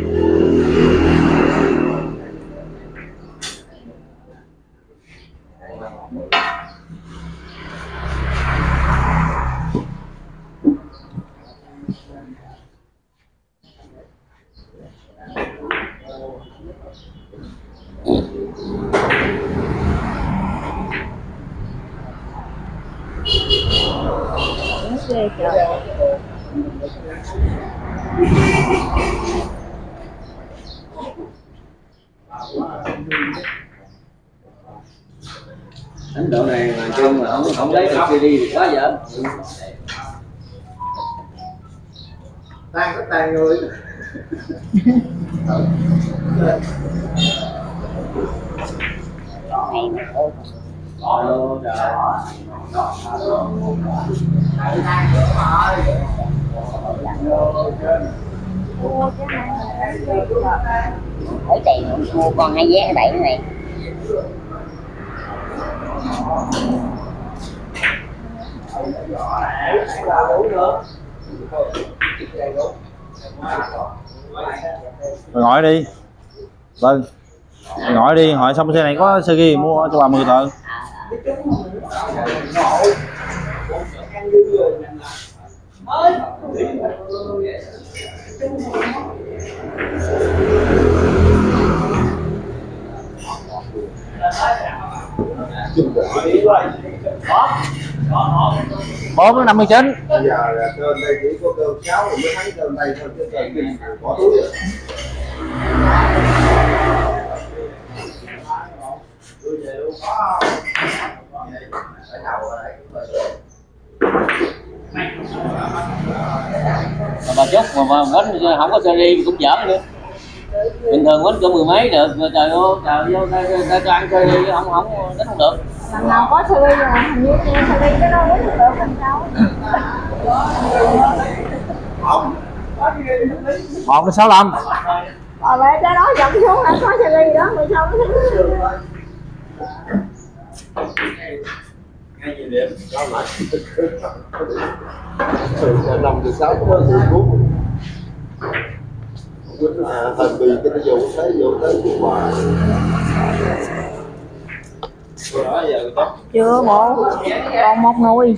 Ghê trời. Đánh độ này mà chung mà không lấy được CD thì quá dở. Tan có tan người. Lấy tiền mua con 2 vé 7 này. Gọi đi. Vâng. Gọi đi, hỏi xong xe này có sơ ghi mua cho bà 10 tờ. 4 đến 59. Bây giờ là cơm đây chỉ có cơm 6 rồi mới thấy cơm đây thôi chứ cơm kinh bỏ túi rồi. Bà chốt mà bánh không có series cũng dở nữa. Bình thường bánh cỡ 10 mấy được, trời ơi, trời ơi, ta cho ăn series chứ không đánh không được. Lần nào có series rồi, hình như series cái đó uống được làm sao? 1 đến 65. Rồi về cái đó dọn xuống là có series đó, 16 nó thích. Sao lại? Từ 5 từ 6 có 10 phút. Hình bì cái nó vô thấy hoài. Chưa bộ, còn một nồi.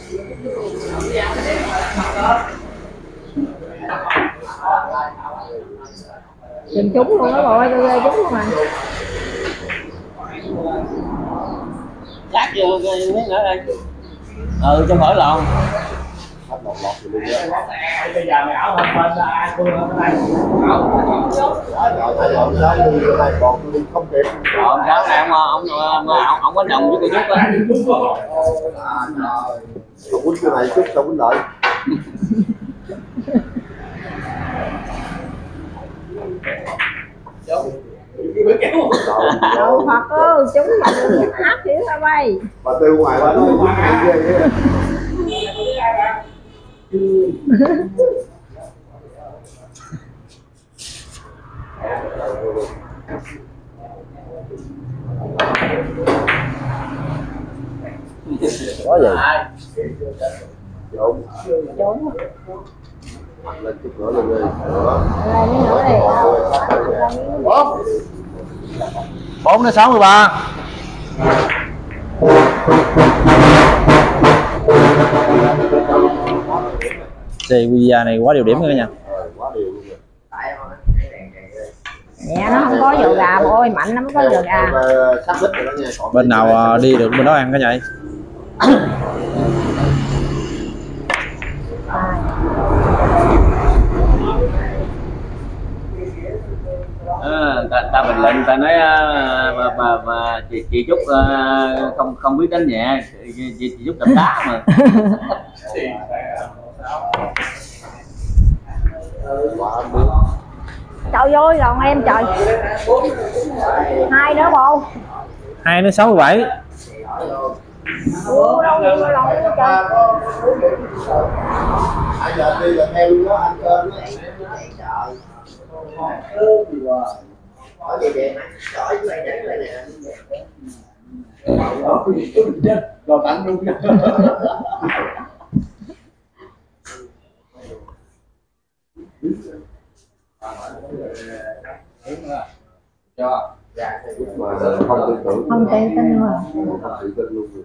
Chừng trúng luôn đó bộ ơi, tôi ghê trúng luôn mà. Cắt vô cái miếng nữa đây. Trong khỏi lòn. Bây giờ mày ảo không bên ai tôi ở đây. Còn không kịp. Còn sao này ông có đồng với cô Trúc á. Ông quýnh cái này chút xong quýnh lại. Đâu Phật ơi, chúng mà đừng áp kiểu sao bay. Bà Tư ngoài bà nói ghê ghê. Có gì? Trốn. Lên chút nữa lên đi. Rồi miếng nữa đi. 4 đến 63. Xe video này quá điều điểm nữa nha. Quá điều luôn rồi. Dạ nó không có dầu gà, ôi mạnh lắm có dầu gà. Sắp đích rồi đó nha. Bên nào đi được bên đó ăn cả nhà. Ta bình luận ta nói mà chị Trúc không biết đánh nhẹ, chị Trúc đập đá mà. Trời ơi còn em trời. 2 nữa bộ. 2 đến 67. Ủa đâu rồi trời. Bây giờ đi là theo luôn đó ăn cơm đó. Ở vậy vậy giỏi cái này nhảy lại nè. Rồi tặng luôn. Cho. Mà không tin tưởng. Không tự tin mà. Không tự tin luôn.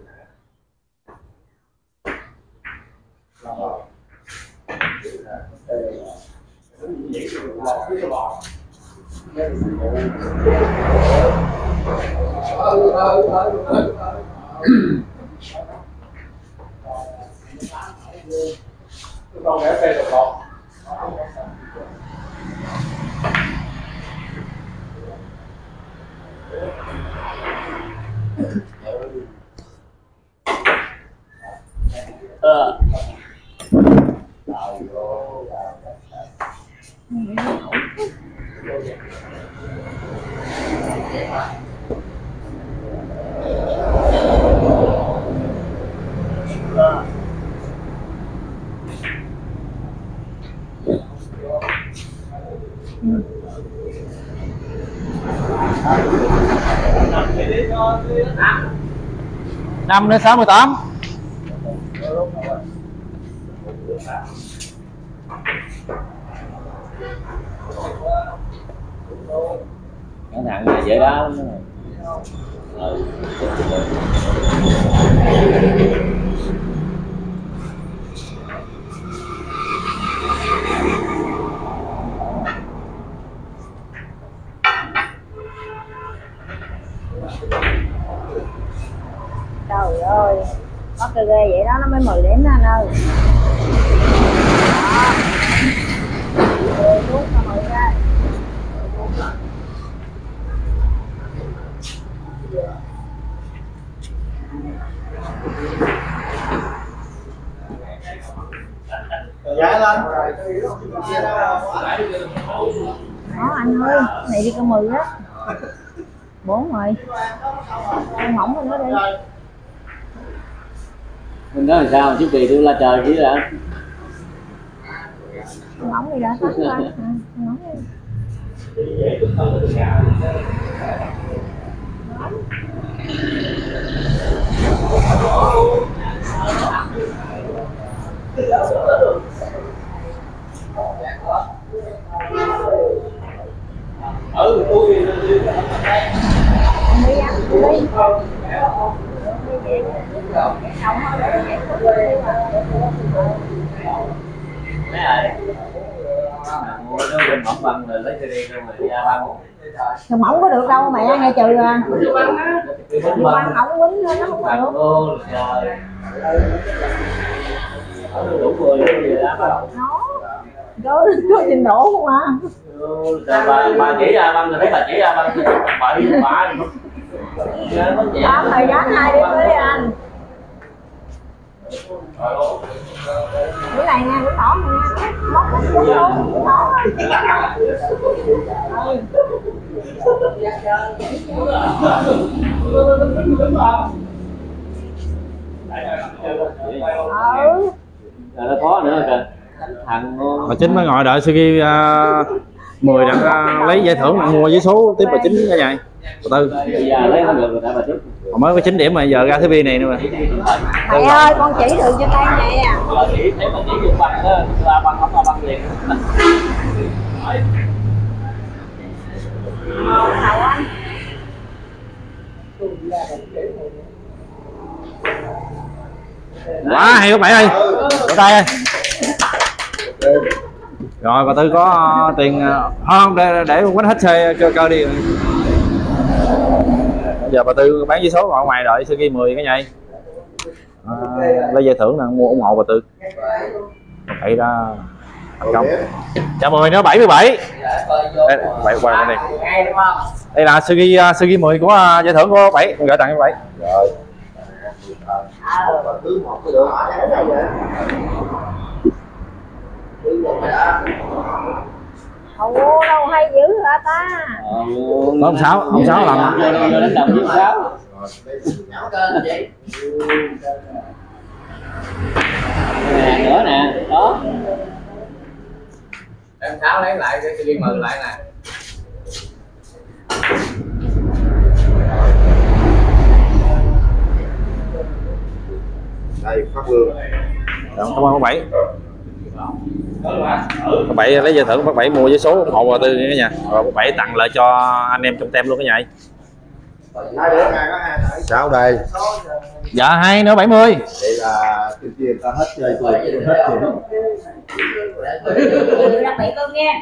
Con bé phê được không? Năm đến 68. Cái thằng này dễ đá lắm. Trời ơi, mắc cái ghê vậy đó nó mới 10 điểm đó anh ơi. Đó. Rút ra 10 ra. Giá lên. Đó anh ơi, này đi con 10 á. 4 rồi. Ăn mỏng lên nữa đi. Mình nói làm sao chứ kỳ tôi la trời chứ hả? Ăn mỏng đi ra tấn ra. Ăn mỏng đi. Anh đi ăn đi. Mấy ơi. Mua nó bên mỏng băng rồi lấy CD cho mày ra băng. Thì mỏng có được đâu mẹ nghe trừ à. Băng ổng quýnh lên nó không được. Ô trời. Đủ người gì đó. Nó có trình độ không à. Bà chỉ ra băng rồi thấy bà chỉ ra băng thì bậy bạ. Tám thời giá 2 đi với anh. Bữa này nha, bữa tỏ này nha. Móc hết xuống luôn, bữa tỏ. Nó khó nữa kìa. Thằng bà Chính mới ngồi đợi Sugi 10 đặng lấy giải thưởng mua với số tiếp bà Chính cái này bà Tư. giờ lấy không được người ta bà Chính. Mới có 9 điểm mà giờ ra thứ bi này nữa mà. Thầy ơi, con chỉ được cho tay nè. Giờ chỉ thấy mà chỉ dùng băng đó, ra băng không ra băng liền. Thầu anh. Quá hay các bạn ơi, vỗ tay ơi. Rồi bà Tư có tiền không để quánh hết xe cơ đi. Giờ bà Tư bán vé số ở ngoài đợi Sugi 10 cái nhây. Lấy giải thưởng nè, mua ủng hộ bà Tư. Vậy ra thành công. Chào 10 nữa 77. Đây, quay qua đây. Đây là Sugi 10 của giải thưởng của 7, gửi tặng cho 7. Rồi. Ồ, đâu hay dữ hả ta? Ông Sáu làm đánh đồng với Sáu. Nè nữa nè, đó. Em Sáu lấy lại cái Sugi 10 lại nè. Đây phát lương. cảm ơn bác Bảy. Bác Bảy lấy giải thưởng, bác Bảy mua với số ủng hộ bà Tư cả nhà. Rồi bác Bảy tặng lại cho anh em trong tem luôn cái nhà. 6 đây. Dạ 2 nữa 70. Vậy là tiêu tiền ta hết chơi tôi hết rồi. Đặc biệt luôn nha.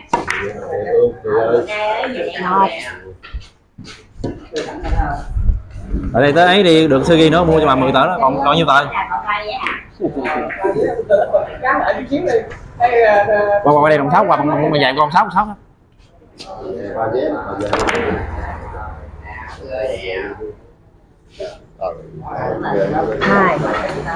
Ở đây tới ấy đi được Sugi nữa mua cho bà 10 tờ đó, còn nhiêu tờ? Qua đây đồng 6 qua bằng dài con 6 6. Hai.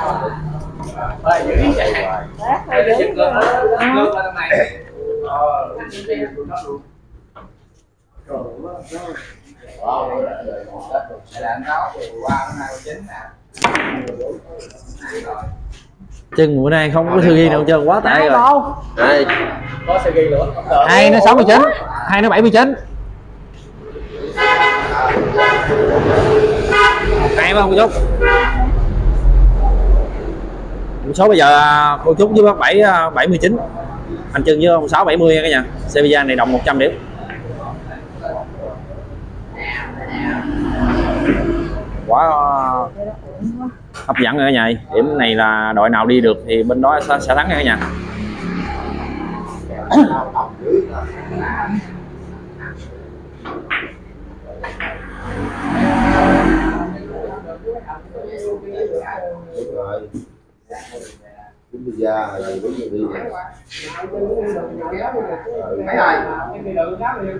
Chân bữa nay không có Sugi đâu chơi quá tệ rồi. Đây. Có Sugi nữa. 2 nó 69, 2 nó 79. Hay không cô Trúc? Số bây giờ cô Trúc với bác Bảy 79, anh Trưng với ông 6 70 cả nhà. Sevilla này đồng 100 điểm. Quá hấp dẫn rồi cả nhà. Điểm này là đội nào đi được thì bên đó sẽ thắng cả nhà. Rồi. bây giờ thì đúng rồi đi này. Mấy này cái đường khác đi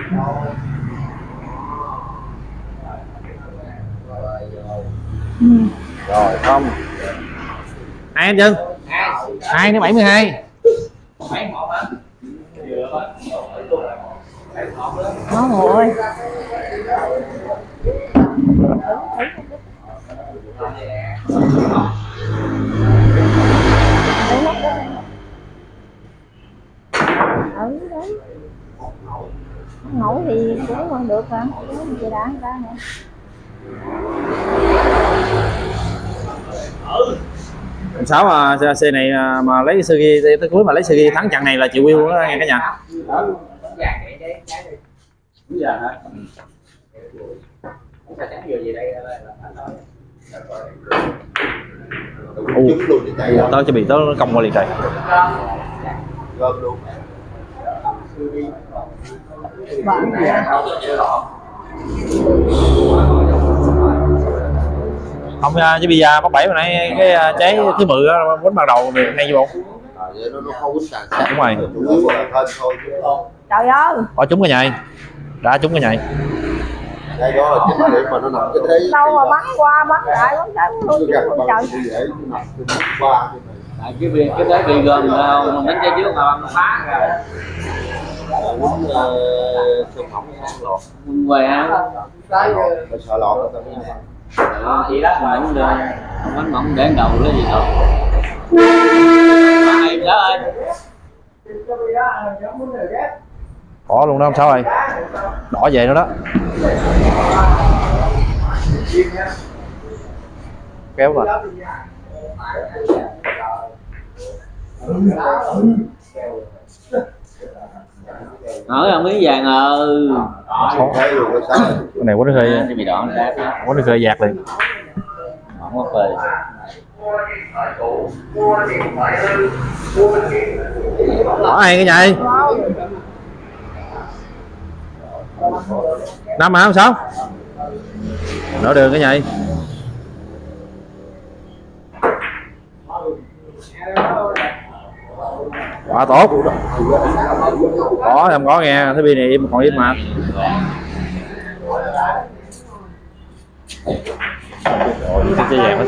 Rồi không. Hai anh Trân. 2 đến 72. Nó ngồi. Đấy. Ngủ thì cũng không được hả? Chị đã người ta nè. Ông Sáu mà xe này mà lấy sơ ghi tới cuối mà lấy sơ ghi thắng trận này là chịu yêu đó nghe cả nhà. Tao cho bị tao công qua liền trời. Không chứ bây giờ có 7 hồi nãy cái trái thứ 10 đó quýnh ban đầu về nay vô. Nó không quýnh càng sát. Đúng rồi. Chủ yếu là thân thôi. Trời ơi. Có trúng cái nhầy. Đã trúng cái nhầy. Đây đó là cái điểm mà nó nằm cái đấy. Đâu mà bắn qua bắn lại bắn tới luôn trời. Dễ nằm cái qua cái đấy bị gồm đánh trái trước mà phá rồi. Sông hỏng lọt. Quay á. Nó sợ lọt đó. Chị đó mà cũng được. Bánh mỏng để đầu cái gì đâu. Này đó ơi. Có luôn đó ông Sáu ơi. Đỏ về nữa đó. Kéo rồi. Hỏi là miếng vàng Thấy luôn cái sao. Cái này quýnh hơi bị đỏ quýnh hơi dạt liền. không có phê. Bỏ hay cái nhầy. Năm hả ông Sáu? Nửa đường cái nhầy. Quá tốt. Có em có nghe cái bi này im còn im mà. Cái vàng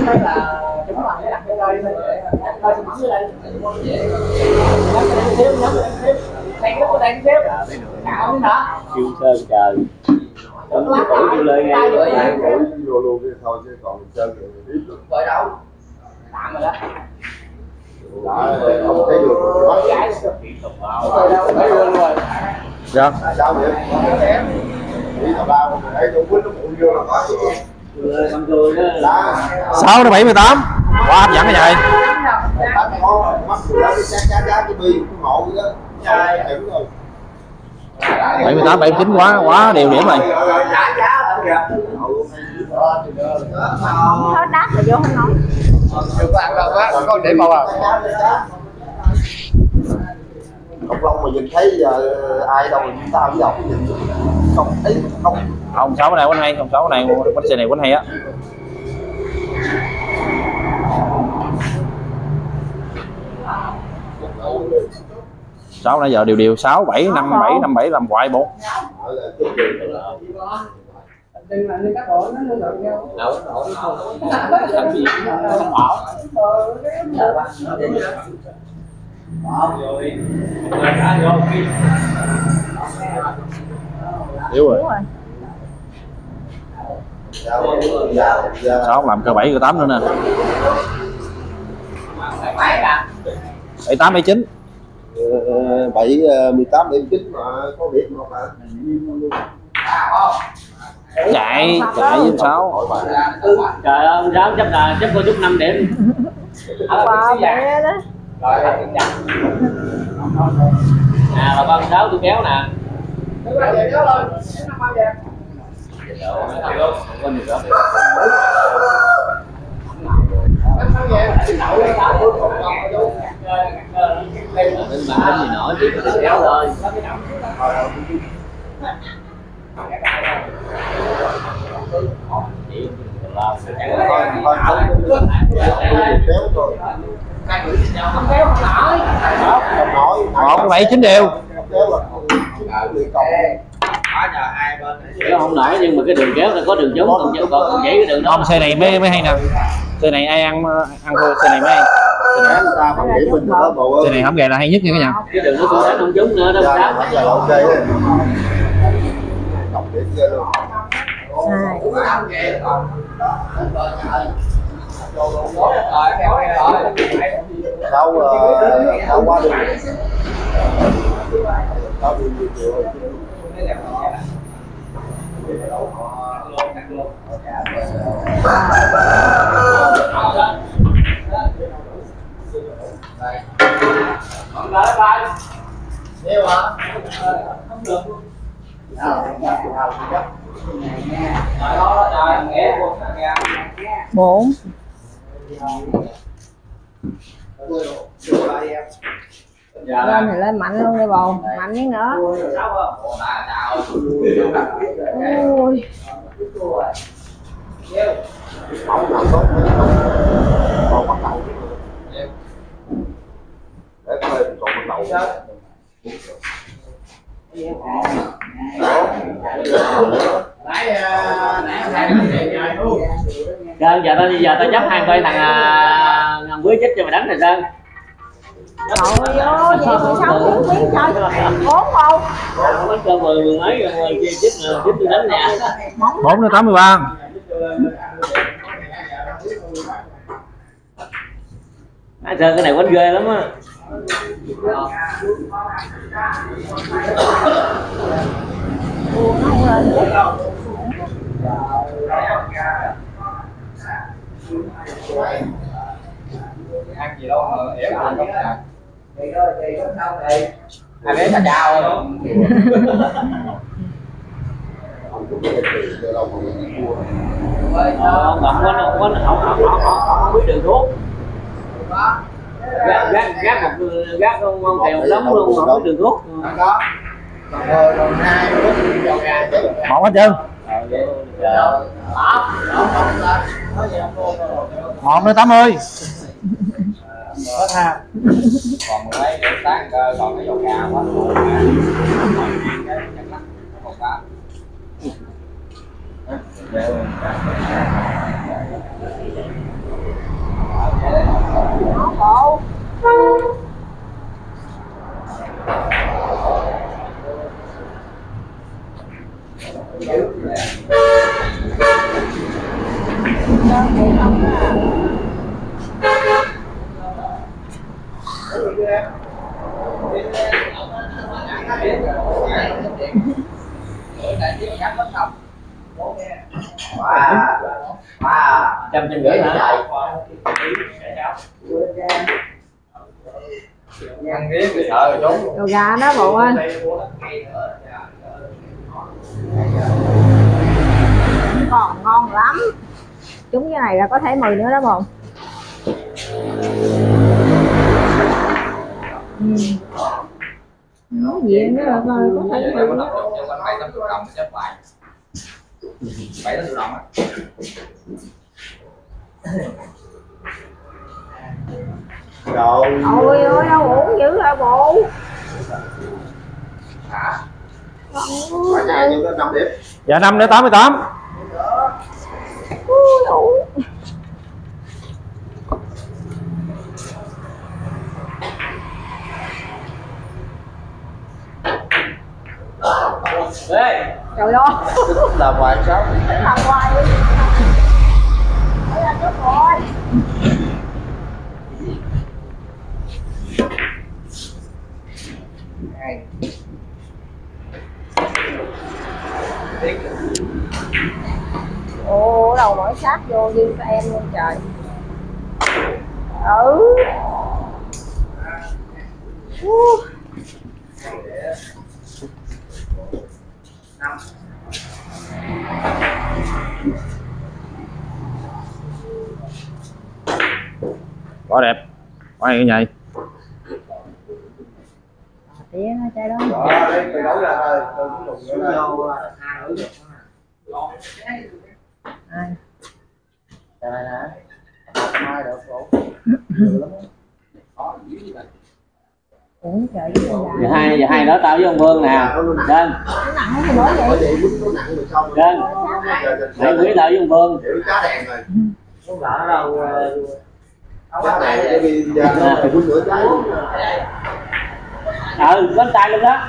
Siêu sơn trời. Không có tuổi kêu lên ngay rồi. Vô luôn cái thôi chứ còn chơi thì biết được. Bởi đâu? Tạm rồi đó. Không thấy được bắt Dạ. sao vậy? Đi tao bao mình thấy trong quýnh nó bụi vô là có Con cười đó. 6 đến 78. Quá hấp dẫn cái nhầy. Bắt con mắt nó đi chát cái bi cái ngộ vậy đó. Trời hiểu rồi. 78 79 quá đều điểm rồi. Không hết đáp là vô không nói. Đừng có ăn đâu quá, có để bao à. Ông Long mà nhìn thấy giờ ai đâu mình tao với ông nhìn không thấy không. Ông Sáu cái này quýnh hay, ông Sáu cái này quýnh xe này quýnh hay á. Sáu nãy giờ đều 6 7 5 7 5 7 làm hoài bộ. Yếu rồi. Sáu làm cơ 7 cơ 8 nữa nè. 78 79. 7 18 19 mà có điểm không bạn? Chạy với 6. Trời ơi, Sáu chấp cô chút 5 điểm. Wow, mẹ đó. Bà con 6 tôi kéo nè. Bên bà gì nổi chỉ có kéo thôi. Không kêu không nổi. Một cái 7 9 đều. Kéo không nổi nhưng mà cái đường kéo nó có đường trống, còn chỉ cái đường đó. Không, xe này mới hay nè. Xe này ai ăn thôi, xe này mới hay. Xe này không gầy là hay nhất nha cả nhà. Cái đường nó cũng đánh không trúng nữa đâu sao. Đâu qua đường Bốn. Lên thì lên mạnh luôn đi bồ, mạnh miếng nữa. Ui. mẫu nào tốt còn bắt đầu để coi còn bắt đầu Sơn giờ tao chấp hai coi thằng Quý chích cho mày đánh này Sơn. Trời ơi, vậy thì sao cũng biết trời. 4 không? Bánh cơm 10 mấy rồi chích tôi đánh nè. 4 đến 83. Sơn cái này quánh ghê lắm á. Nó không lên chứ. Ăn gì đâu mà ẻo ăn không nè. Ai bé chào chào không? Không biết đường thuốc. Gác con kèo lắm luôn không biết đường thuốc. Có. Còn 2 cho gà chứ. Một hết trơn. 1 đến 80. Hết ha. Còn mấy cái sáng còn cái dầu gà hết luôn. Còn cá. Bộ. Trăm rưỡi hả? Ăn riết thì sợ rồi trốn. Đồ gà đó bộ ơi. Còn ngon lắm. Trúng cái này là có thể 10 nữa đó bồ. Nói gì nữa là coi có thể 10 nữa. 7-80 đồng chết bài. 7-80 đồng á. Trời Ôi ơi đâu uống dữ hả bộ. Hả? Bà nhà như có 5 điểm. Dạ 5 đến 88. Ê, Trời ơi. Làm hoài sao? Làm hoài đi. Đây là chút rồi. Ồ, đầu mỗi sát vô như các em luôn trời. Ừ. Quá đẹp. Quá hay cái nhầy. Tía nó chơi đó. Đó, đây từ đấu ra thôi, tôi cũng đụng nữa đâu. Ai? Trời nè. Hai được rồi. Uống trời với giờ hai đó tao với ông Vương nè. Lên. nó nặng không thì nói vậy. Lên. Hãy quý tao với ông Vương. Cá đèn rồi. Không lỡ đâu. Cá đèn cái đi ra cũng nửa trái. Bánh tay luôn đó.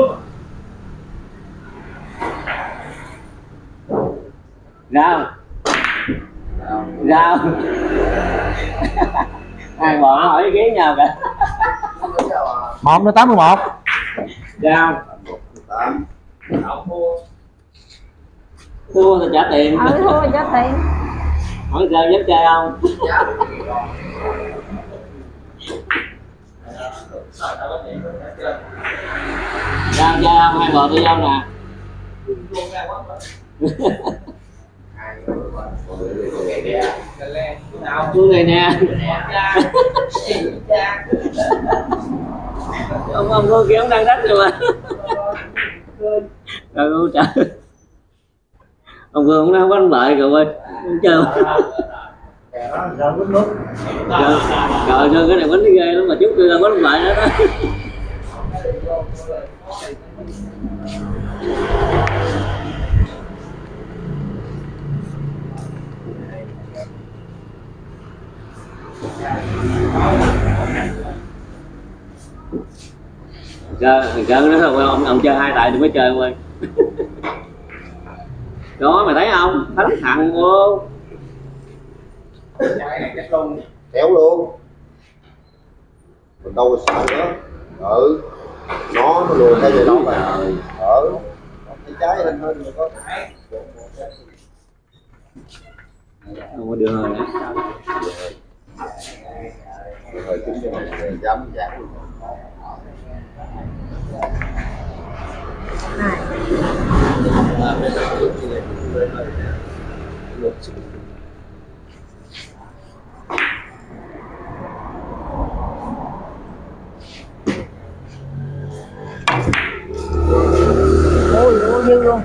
Rau. Rau. Hai bọn nó hỏi ý kiến nhau kìa. 1 nữa 81. Rau. 8. Thua thì trả tiền. Thua thì trả tiền. Hỏi sao dám chơi không? Rau chơi không? Hai bò tôi vô nè. Xuống đây nè. Ông cô kia ông đang đất rồi mà. Trời ơi trời. Ông Vương nó không có đánh bại rồi ơi. Không chơi. Trời ơi cái này bánh ghê lắm mà chút tôi là bánh bại nữa đó. Chơi nó thôi ông chơi hai tại tôi mới chơi quên. Đó mày thấy không? Thánh thằng vô. Kéo luôn. Mình đâu có sợ nữa. Nó lùi theo vậy đó mà. Cái trái lên hơn rồi có. Không có đưa hơi nữa. Rồi chúng ta dám giảng luôn. Ôi dư luôn.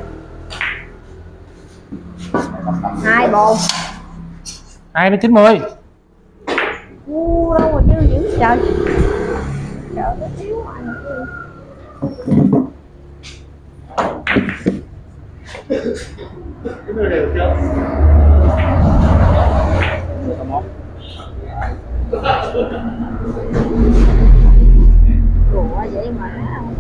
2 bồn. 2 đến 90. Đâu mà dư dữ trời. Trời nó thiếu mà. Ủa vậy mà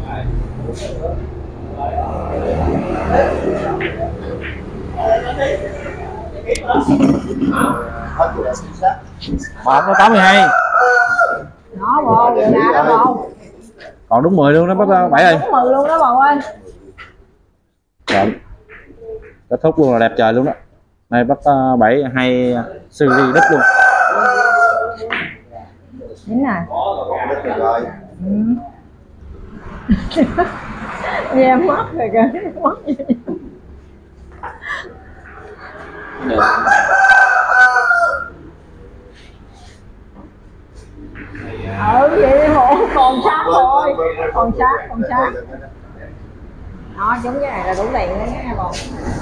Hết rồi chính xác. 1 nữa 82. nó bồ vậy nè đó bồ. Còn đúng 10 luôn đó bác Bảy ơi. Đúng 10 luôn đó bồ ơi. Rồi. Kết thúc luôn là đẹp trời luôn đó. Đây bác Bảy hay sư đi đất luôn. Đúng nè. Rồi. Nghe mất rồi kìa. Mất gì. Vậy hộ còn sát thôi. Còn sát. Đó giống cái này là đủ tiền đấy nha bồ.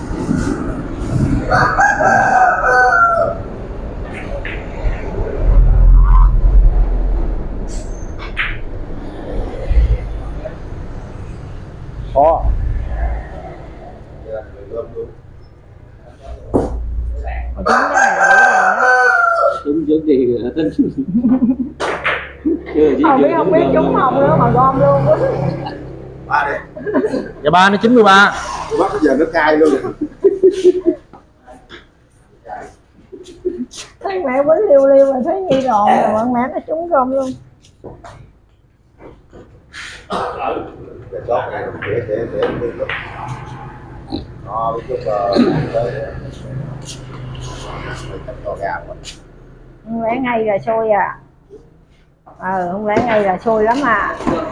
Có. Trúng trước đi tính. Không biết trúng không nữa mà gom luôn. 3 đi. Dạ 3 đến 93. Bắt bây giờ nó cay luôn. Thấy mẹ quýnh liêu mà thấy nghi rồi mà bạn mẹ nó trúng gom luôn. Cái chót này để lúc. Nó chút Không lẽ ngay là xôi à. Không lẽ ngay là xôi lắm à.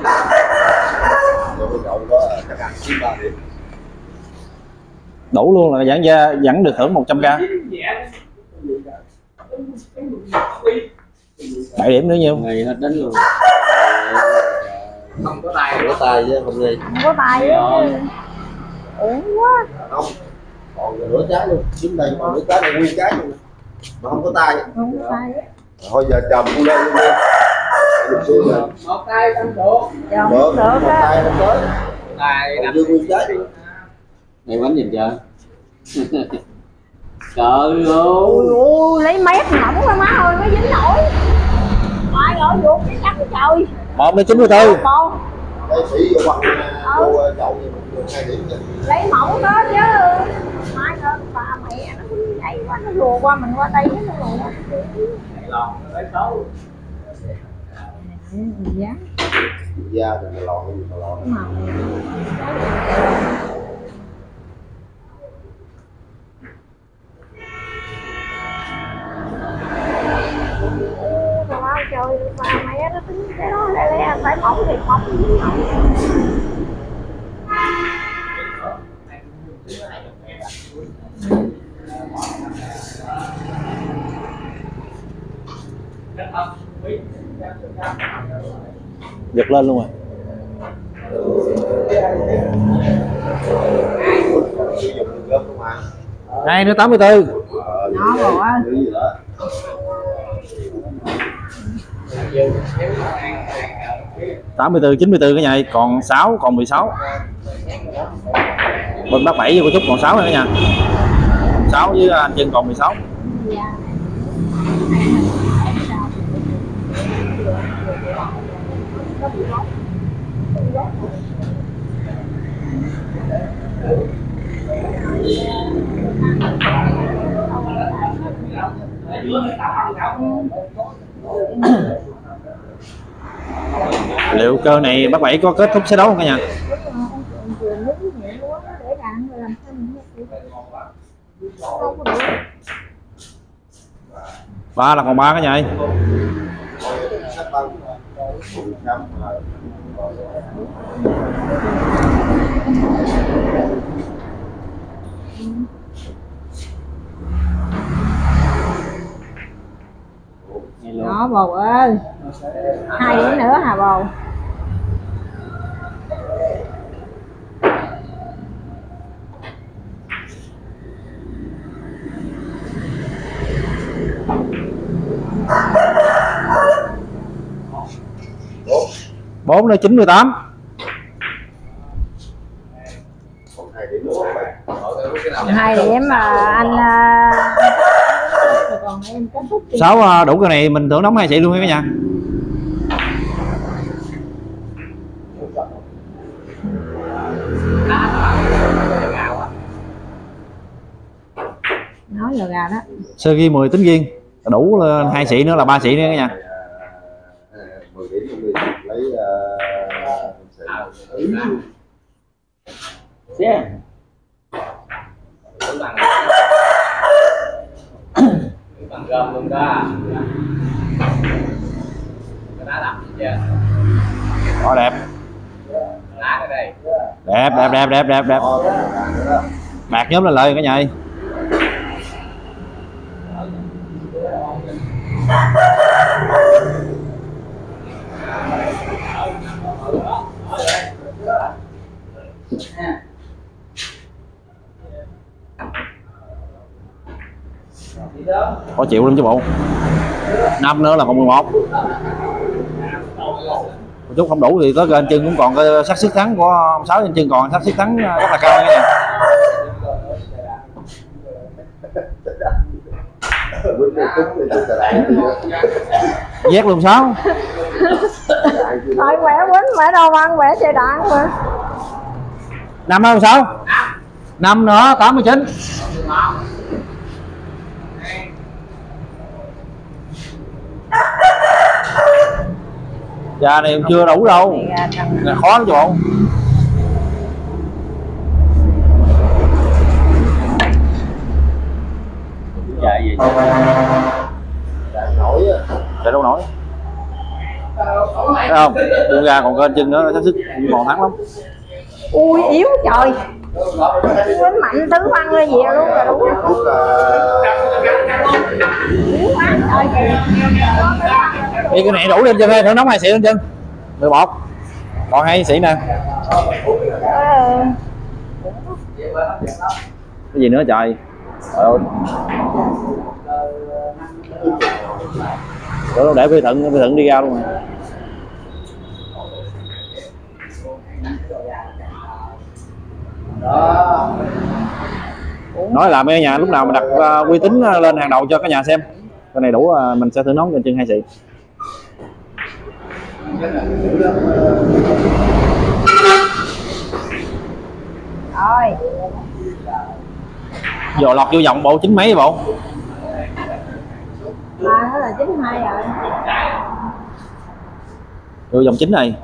Đủ luôn là vẫn được hưởng 100k. 7 điểm nữa nhiêu? Ngày hết đánh luôn. Không có tay, có tay chứ không gì. Không có tay á. Uổng quá. Không. Còn nửa trái luôn. Chính đây còn nửa trái này nguyên trái luôn. Mà không có tay. Không có tay á. Thôi giờ chồng cũng lên luôn đi. được xưa rồi. Một tay không được. Giờ Được, không được một á. tay không tới. Này Còn Dương nguyên chết. này bánh nhìn chưa? Trời Ui, ơi. ui, lấy mét mỏng ra má ơi mới dính nổi. Ai ơi ruột cái trắng trời. 1/94. Một. Đây sĩ vô quăng vô chậu thì mình được 2 điểm nha. Lấy mẫu đó chứ. Mai ơi bà mẹ nó cũng vậy quá, nó lùa qua mình qua đây nó lùa. Giá Da thì mình lọt cái gì mà lọt. màu wow, trời bà mẹ nó tính cái đó lẹ phải mỏng thì mỏng gì mỏng. Giật lên luôn rồi. Sử dụng được gấp không ăn. Này nữa 84. Nó rồi á. Cái gì đó. 84 94 cái nhà còn 6 còn 16. Bên bác 7 của Trúc còn 6 nữa nha. 6 với anh Trân còn 16. Liệu cơ này bác 7 có kết thúc xe đấu không cả nhà? Ba là còn 3 cả nhà ơi. Đó bầu ơi. 2 điểm nữa hả bầu? Bốn là 98. Còn 2 điểm nữa. 2 điểm mà anh còn em kết thúc 6 đủ cái này mình thưởng nóng 2 xị luôn nha cả nhà. nói là gà đó. Sơ ghi 10 tính riêng đủ 2 xị nữa là 3 xị nữa cả nhà. 10 điểm không đi lấy xe bằng gom luôn đó. Cái đá đập gì chưa? Đó đẹp. Lá ở đây. Đẹp. Bạc nhóm lên lời cả nhà ơi. Có chịu luôn chứ bộ. 5 nữa là còn 11. Một chút không đủ thì tới anh Trân cũng còn cái xác suất thắng của ông Sáu. Anh Trân còn xác suất thắng rất là cao nha. Vét luôn Sáu. Thôi quẻ quýnh quẻ đâu ăn quẻ chơi đạn mà. 5 không Sáu? 5 nữa 89. Dạ này chưa đủ đâu. Là khó lắm chứ bộ. Chạy gì? nổi á. Chạy đâu nổi. Thấy không? Đưa ra còn kênh chân nữa, xác sức còn thắng lắm. Ui yếu trời. Quýnh mạnh tứ văn lên về luôn rồi đúng không? Yếu quá trời. Đi cái này đủ lên chân ơi, thử nóng 2 xị lên chân. 11. Còn 2 xị nè. Cái gì nữa trời. Trời ơi. Để phi thận đi ra luôn rồi. Đó. Nói là mấy nhà lúc nào mà đặt uy tín lên hàng đầu cho cả nhà xem. Cái này đủ mình sẽ thử nón cho chân hai xị. Rồi. Giờ lọt vô vòng bộ 9 mấy bộ. Mà nó là 92 rồi. Vô vòng 9 này.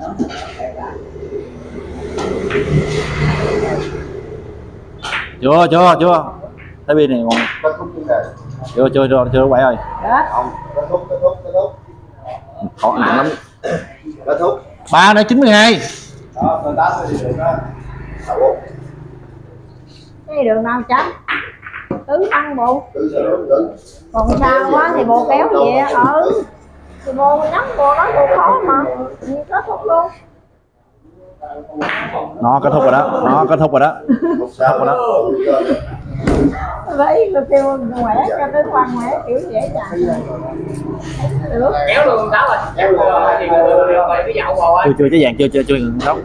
Chưa. Cái pin này còn Kết thúc vấn đề. chưa bảy ơi. Đó. Không, kết thúc. Còn nặng lắm. Kết thúc. 3 nữa 92. Đó, tôi tát đi được đó. Cái đường nào chắc tứ tăng bộ. Tự. Còn sao quá thì bộ kéo vậy. Thì bộ nhắm bộ đó bộ khó mà. Thì kết thúc luôn. Nó kết thúc rồi đó. Sao đó. Vậy tôi kêu khỏe cho tới khoan khỏe kiểu dễ dàng. Được. Kéo luôn Sáu rồi. Kéo luôn thì rồi cái dậu bò ơi. Chưa trái vàng chưa ngừng đâu.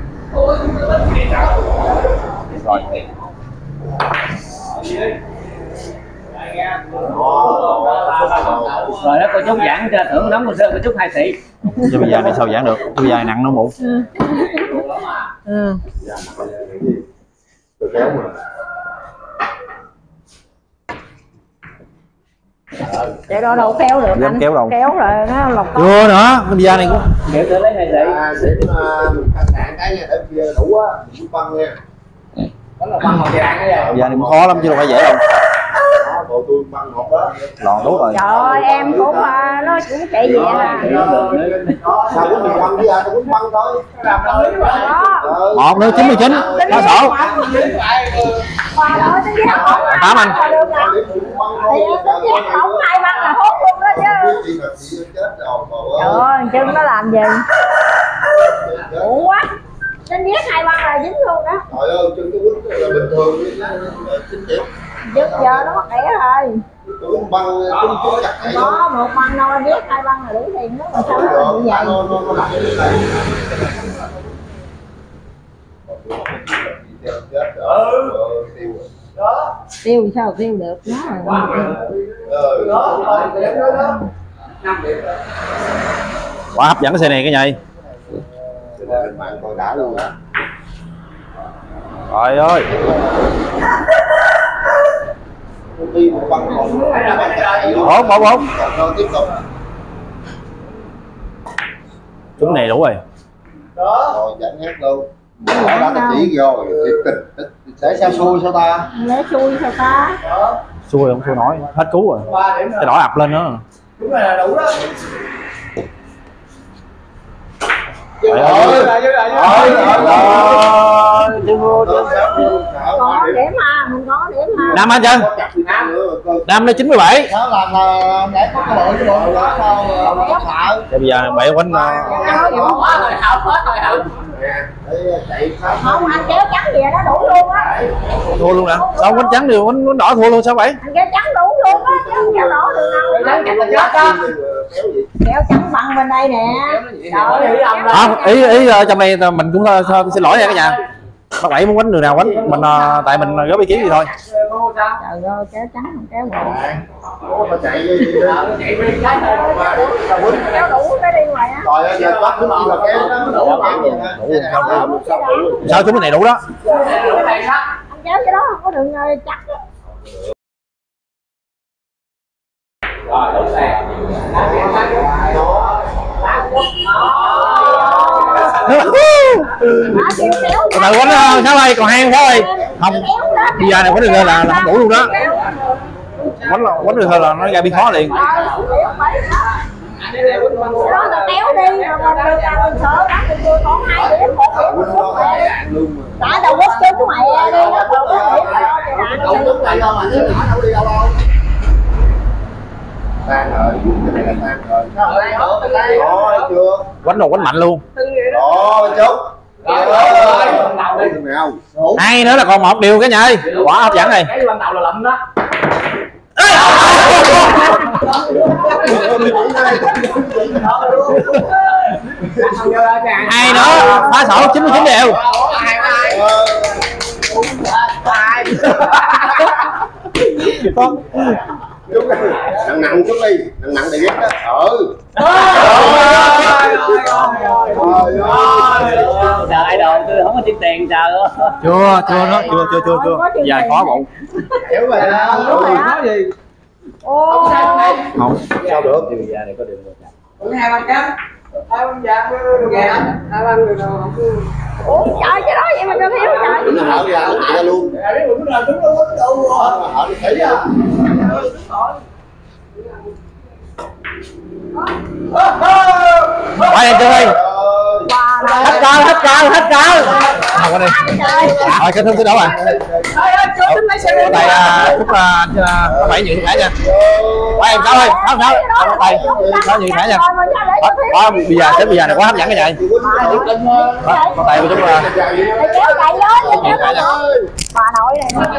Rồi. Rồi đó cô chú giảng cho thưởng nóng con sơn cô chú 2 tỷ. Chứ bây giờ này sao giảng được? Bây giờ này nặng nó bụng. Tôi kéo mà. Để đó đâu kéo được anh. Kéo đâu? Kéo rồi nó lọc. Chưa nữa, bây giờ này cũng Kéo tới lấy 2 tỷ. Để mình căng thẳng cái nha, để kia đủ á, mình băng nha. Đó là băng một dạng cái bây giờ này cũng khó lắm chứ đâu phải dễ đâu. Bộ tôi băng một đó. Lòn đúng rồi. Trời ơi em cũng nó cũng chạy về à. Sao cũng mình băng đi à, tôi cũng băng thôi. Đó. Một nữa 99. Nó sổ. Mà nói tới cái không. 8 anh. Thì cái gì không ai băng là hốt luôn đó chứ. Trời ơi chân nó làm gì? Ủa quá. Trên viết 2 băng là dính luôn đó. Trời ơi, chân tôi quýt là bình thường đi. Dứt giờ nó mất đẻ rồi. Tôi băng chung chặt vậy. Có một băng đâu viết 2 băng là đủ tiền đó mà sao nó như vậy? Nó làm cái này. Tiêu sao tiêu được nó Quá hấp dẫn cái xe này cái nhầy. Trời ơi. Bốn. Tiếp tục. Chúng này đủ rồi. Rồi chẳng hết luôn. Đó ta chỉ vô thiệt tình. Để sao xui sao ta? lấy xui sao ta? Xui không xui nổi, hết cứu rồi. Cái đỏ ập lên nữa. Đúng là đủ đó. Trời ơi. Có điểm mà, mình có điểm mà. Nam anh chân. Nam nó 97. Nó làm là để có cái bộ đó sao sợ. Bây giờ bậy quánh Không anh kéo trắng gì nó đủ luôn á. thua luôn nè. Sao quánh trắng thì quánh đỏ thua luôn sao vậy? Anh kéo trắng đủ luôn á chứ kéo đỏ được đâu. Kéo trắng bằng bên đây nè. Ý trong này mình cũng xin lỗi nha cả nhà. Bác Bảy muốn quánh đường nào quánh mình tại mình góp ý kiến gì thôi. Trời ơi kéo trắng không kéo đủ. Kéo đủ cái đi ngoài á. Rồi giờ bắt đúng gì mà kéo nó đủ. Sao chúng cái này đủ đó. Anh kéo cái đó không có đường chắc. Từ quánh Sáu ơi, còn hai Sáu ơi. Không, bây giờ này quánh được thôi là không đủ luôn đó. Quánh được thôi là nó ra biến khó liền. Đó là kéo đi rồi mình được ăn mình sợ đó mình vừa còn 2 điểm 1 điểm một điểm. Đã đâu quất trúng mày đi nó còn có điểm rồi Đúng lại đâu mà nó đâu đi đâu đâu. Tan rồi, cái này là tan rồi. Rồi chưa? Quánh đồ quánh mạnh luôn. Rồi chút. Hai nữa là còn một điều cái nhà ơi. Quả hấp dẫn này. Cái ban đầu là lụm đó. Ai nữa phá sổ 99 đều. Con nặng nặng chút đi, nặng nặng thì ghét đó. Chờ ai đồ tôi không có tiền tiền chờ luôn. chưa dài khó bụng. Hiểu rồi đó. Có gì? Ô. Không Sao được? Ủa trời cái đó vậy mà tôi thiếu trời. Nó hở ra nó chạy ra luôn. Hở nó thấy ra. Quay lên chơi đi. Hết cơn. Không có đi. Rồi kết thúc tới đâu rồi? Tay chúc anh có 7 nhự thẻ nha. Quay em sao ơi, sao sao tay 6 nhự thẻ nha. Bây giờ này quá hấp dẫn cái này. Con tay của chúng Mày kéo chạy vô đi kéo vô. Bà nội này.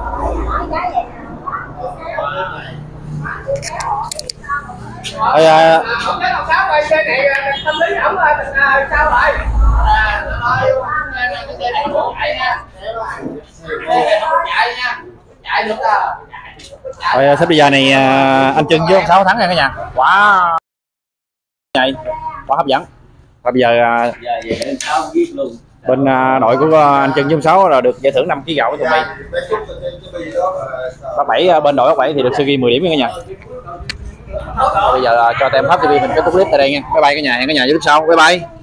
Thôi thôi sắp bây giờ này anh Trưng với ông Sáu thắng nha cả nhà. Quá nhạy, quá hấp dẫn. Và bây giờ bên đội của anh Trưng với ông Sáu là được giải thưởng 5 kg gạo của tụi mày. Bác Bảy bên đội bác Bảy thì được Sugi 10 điểm nha cả nhà. Bây giờ cho Tem Pháp TV mình kết thúc clip tại đây nha. Bye bye cả nhà, hẹn cả nhà với clip sau. Bye bye.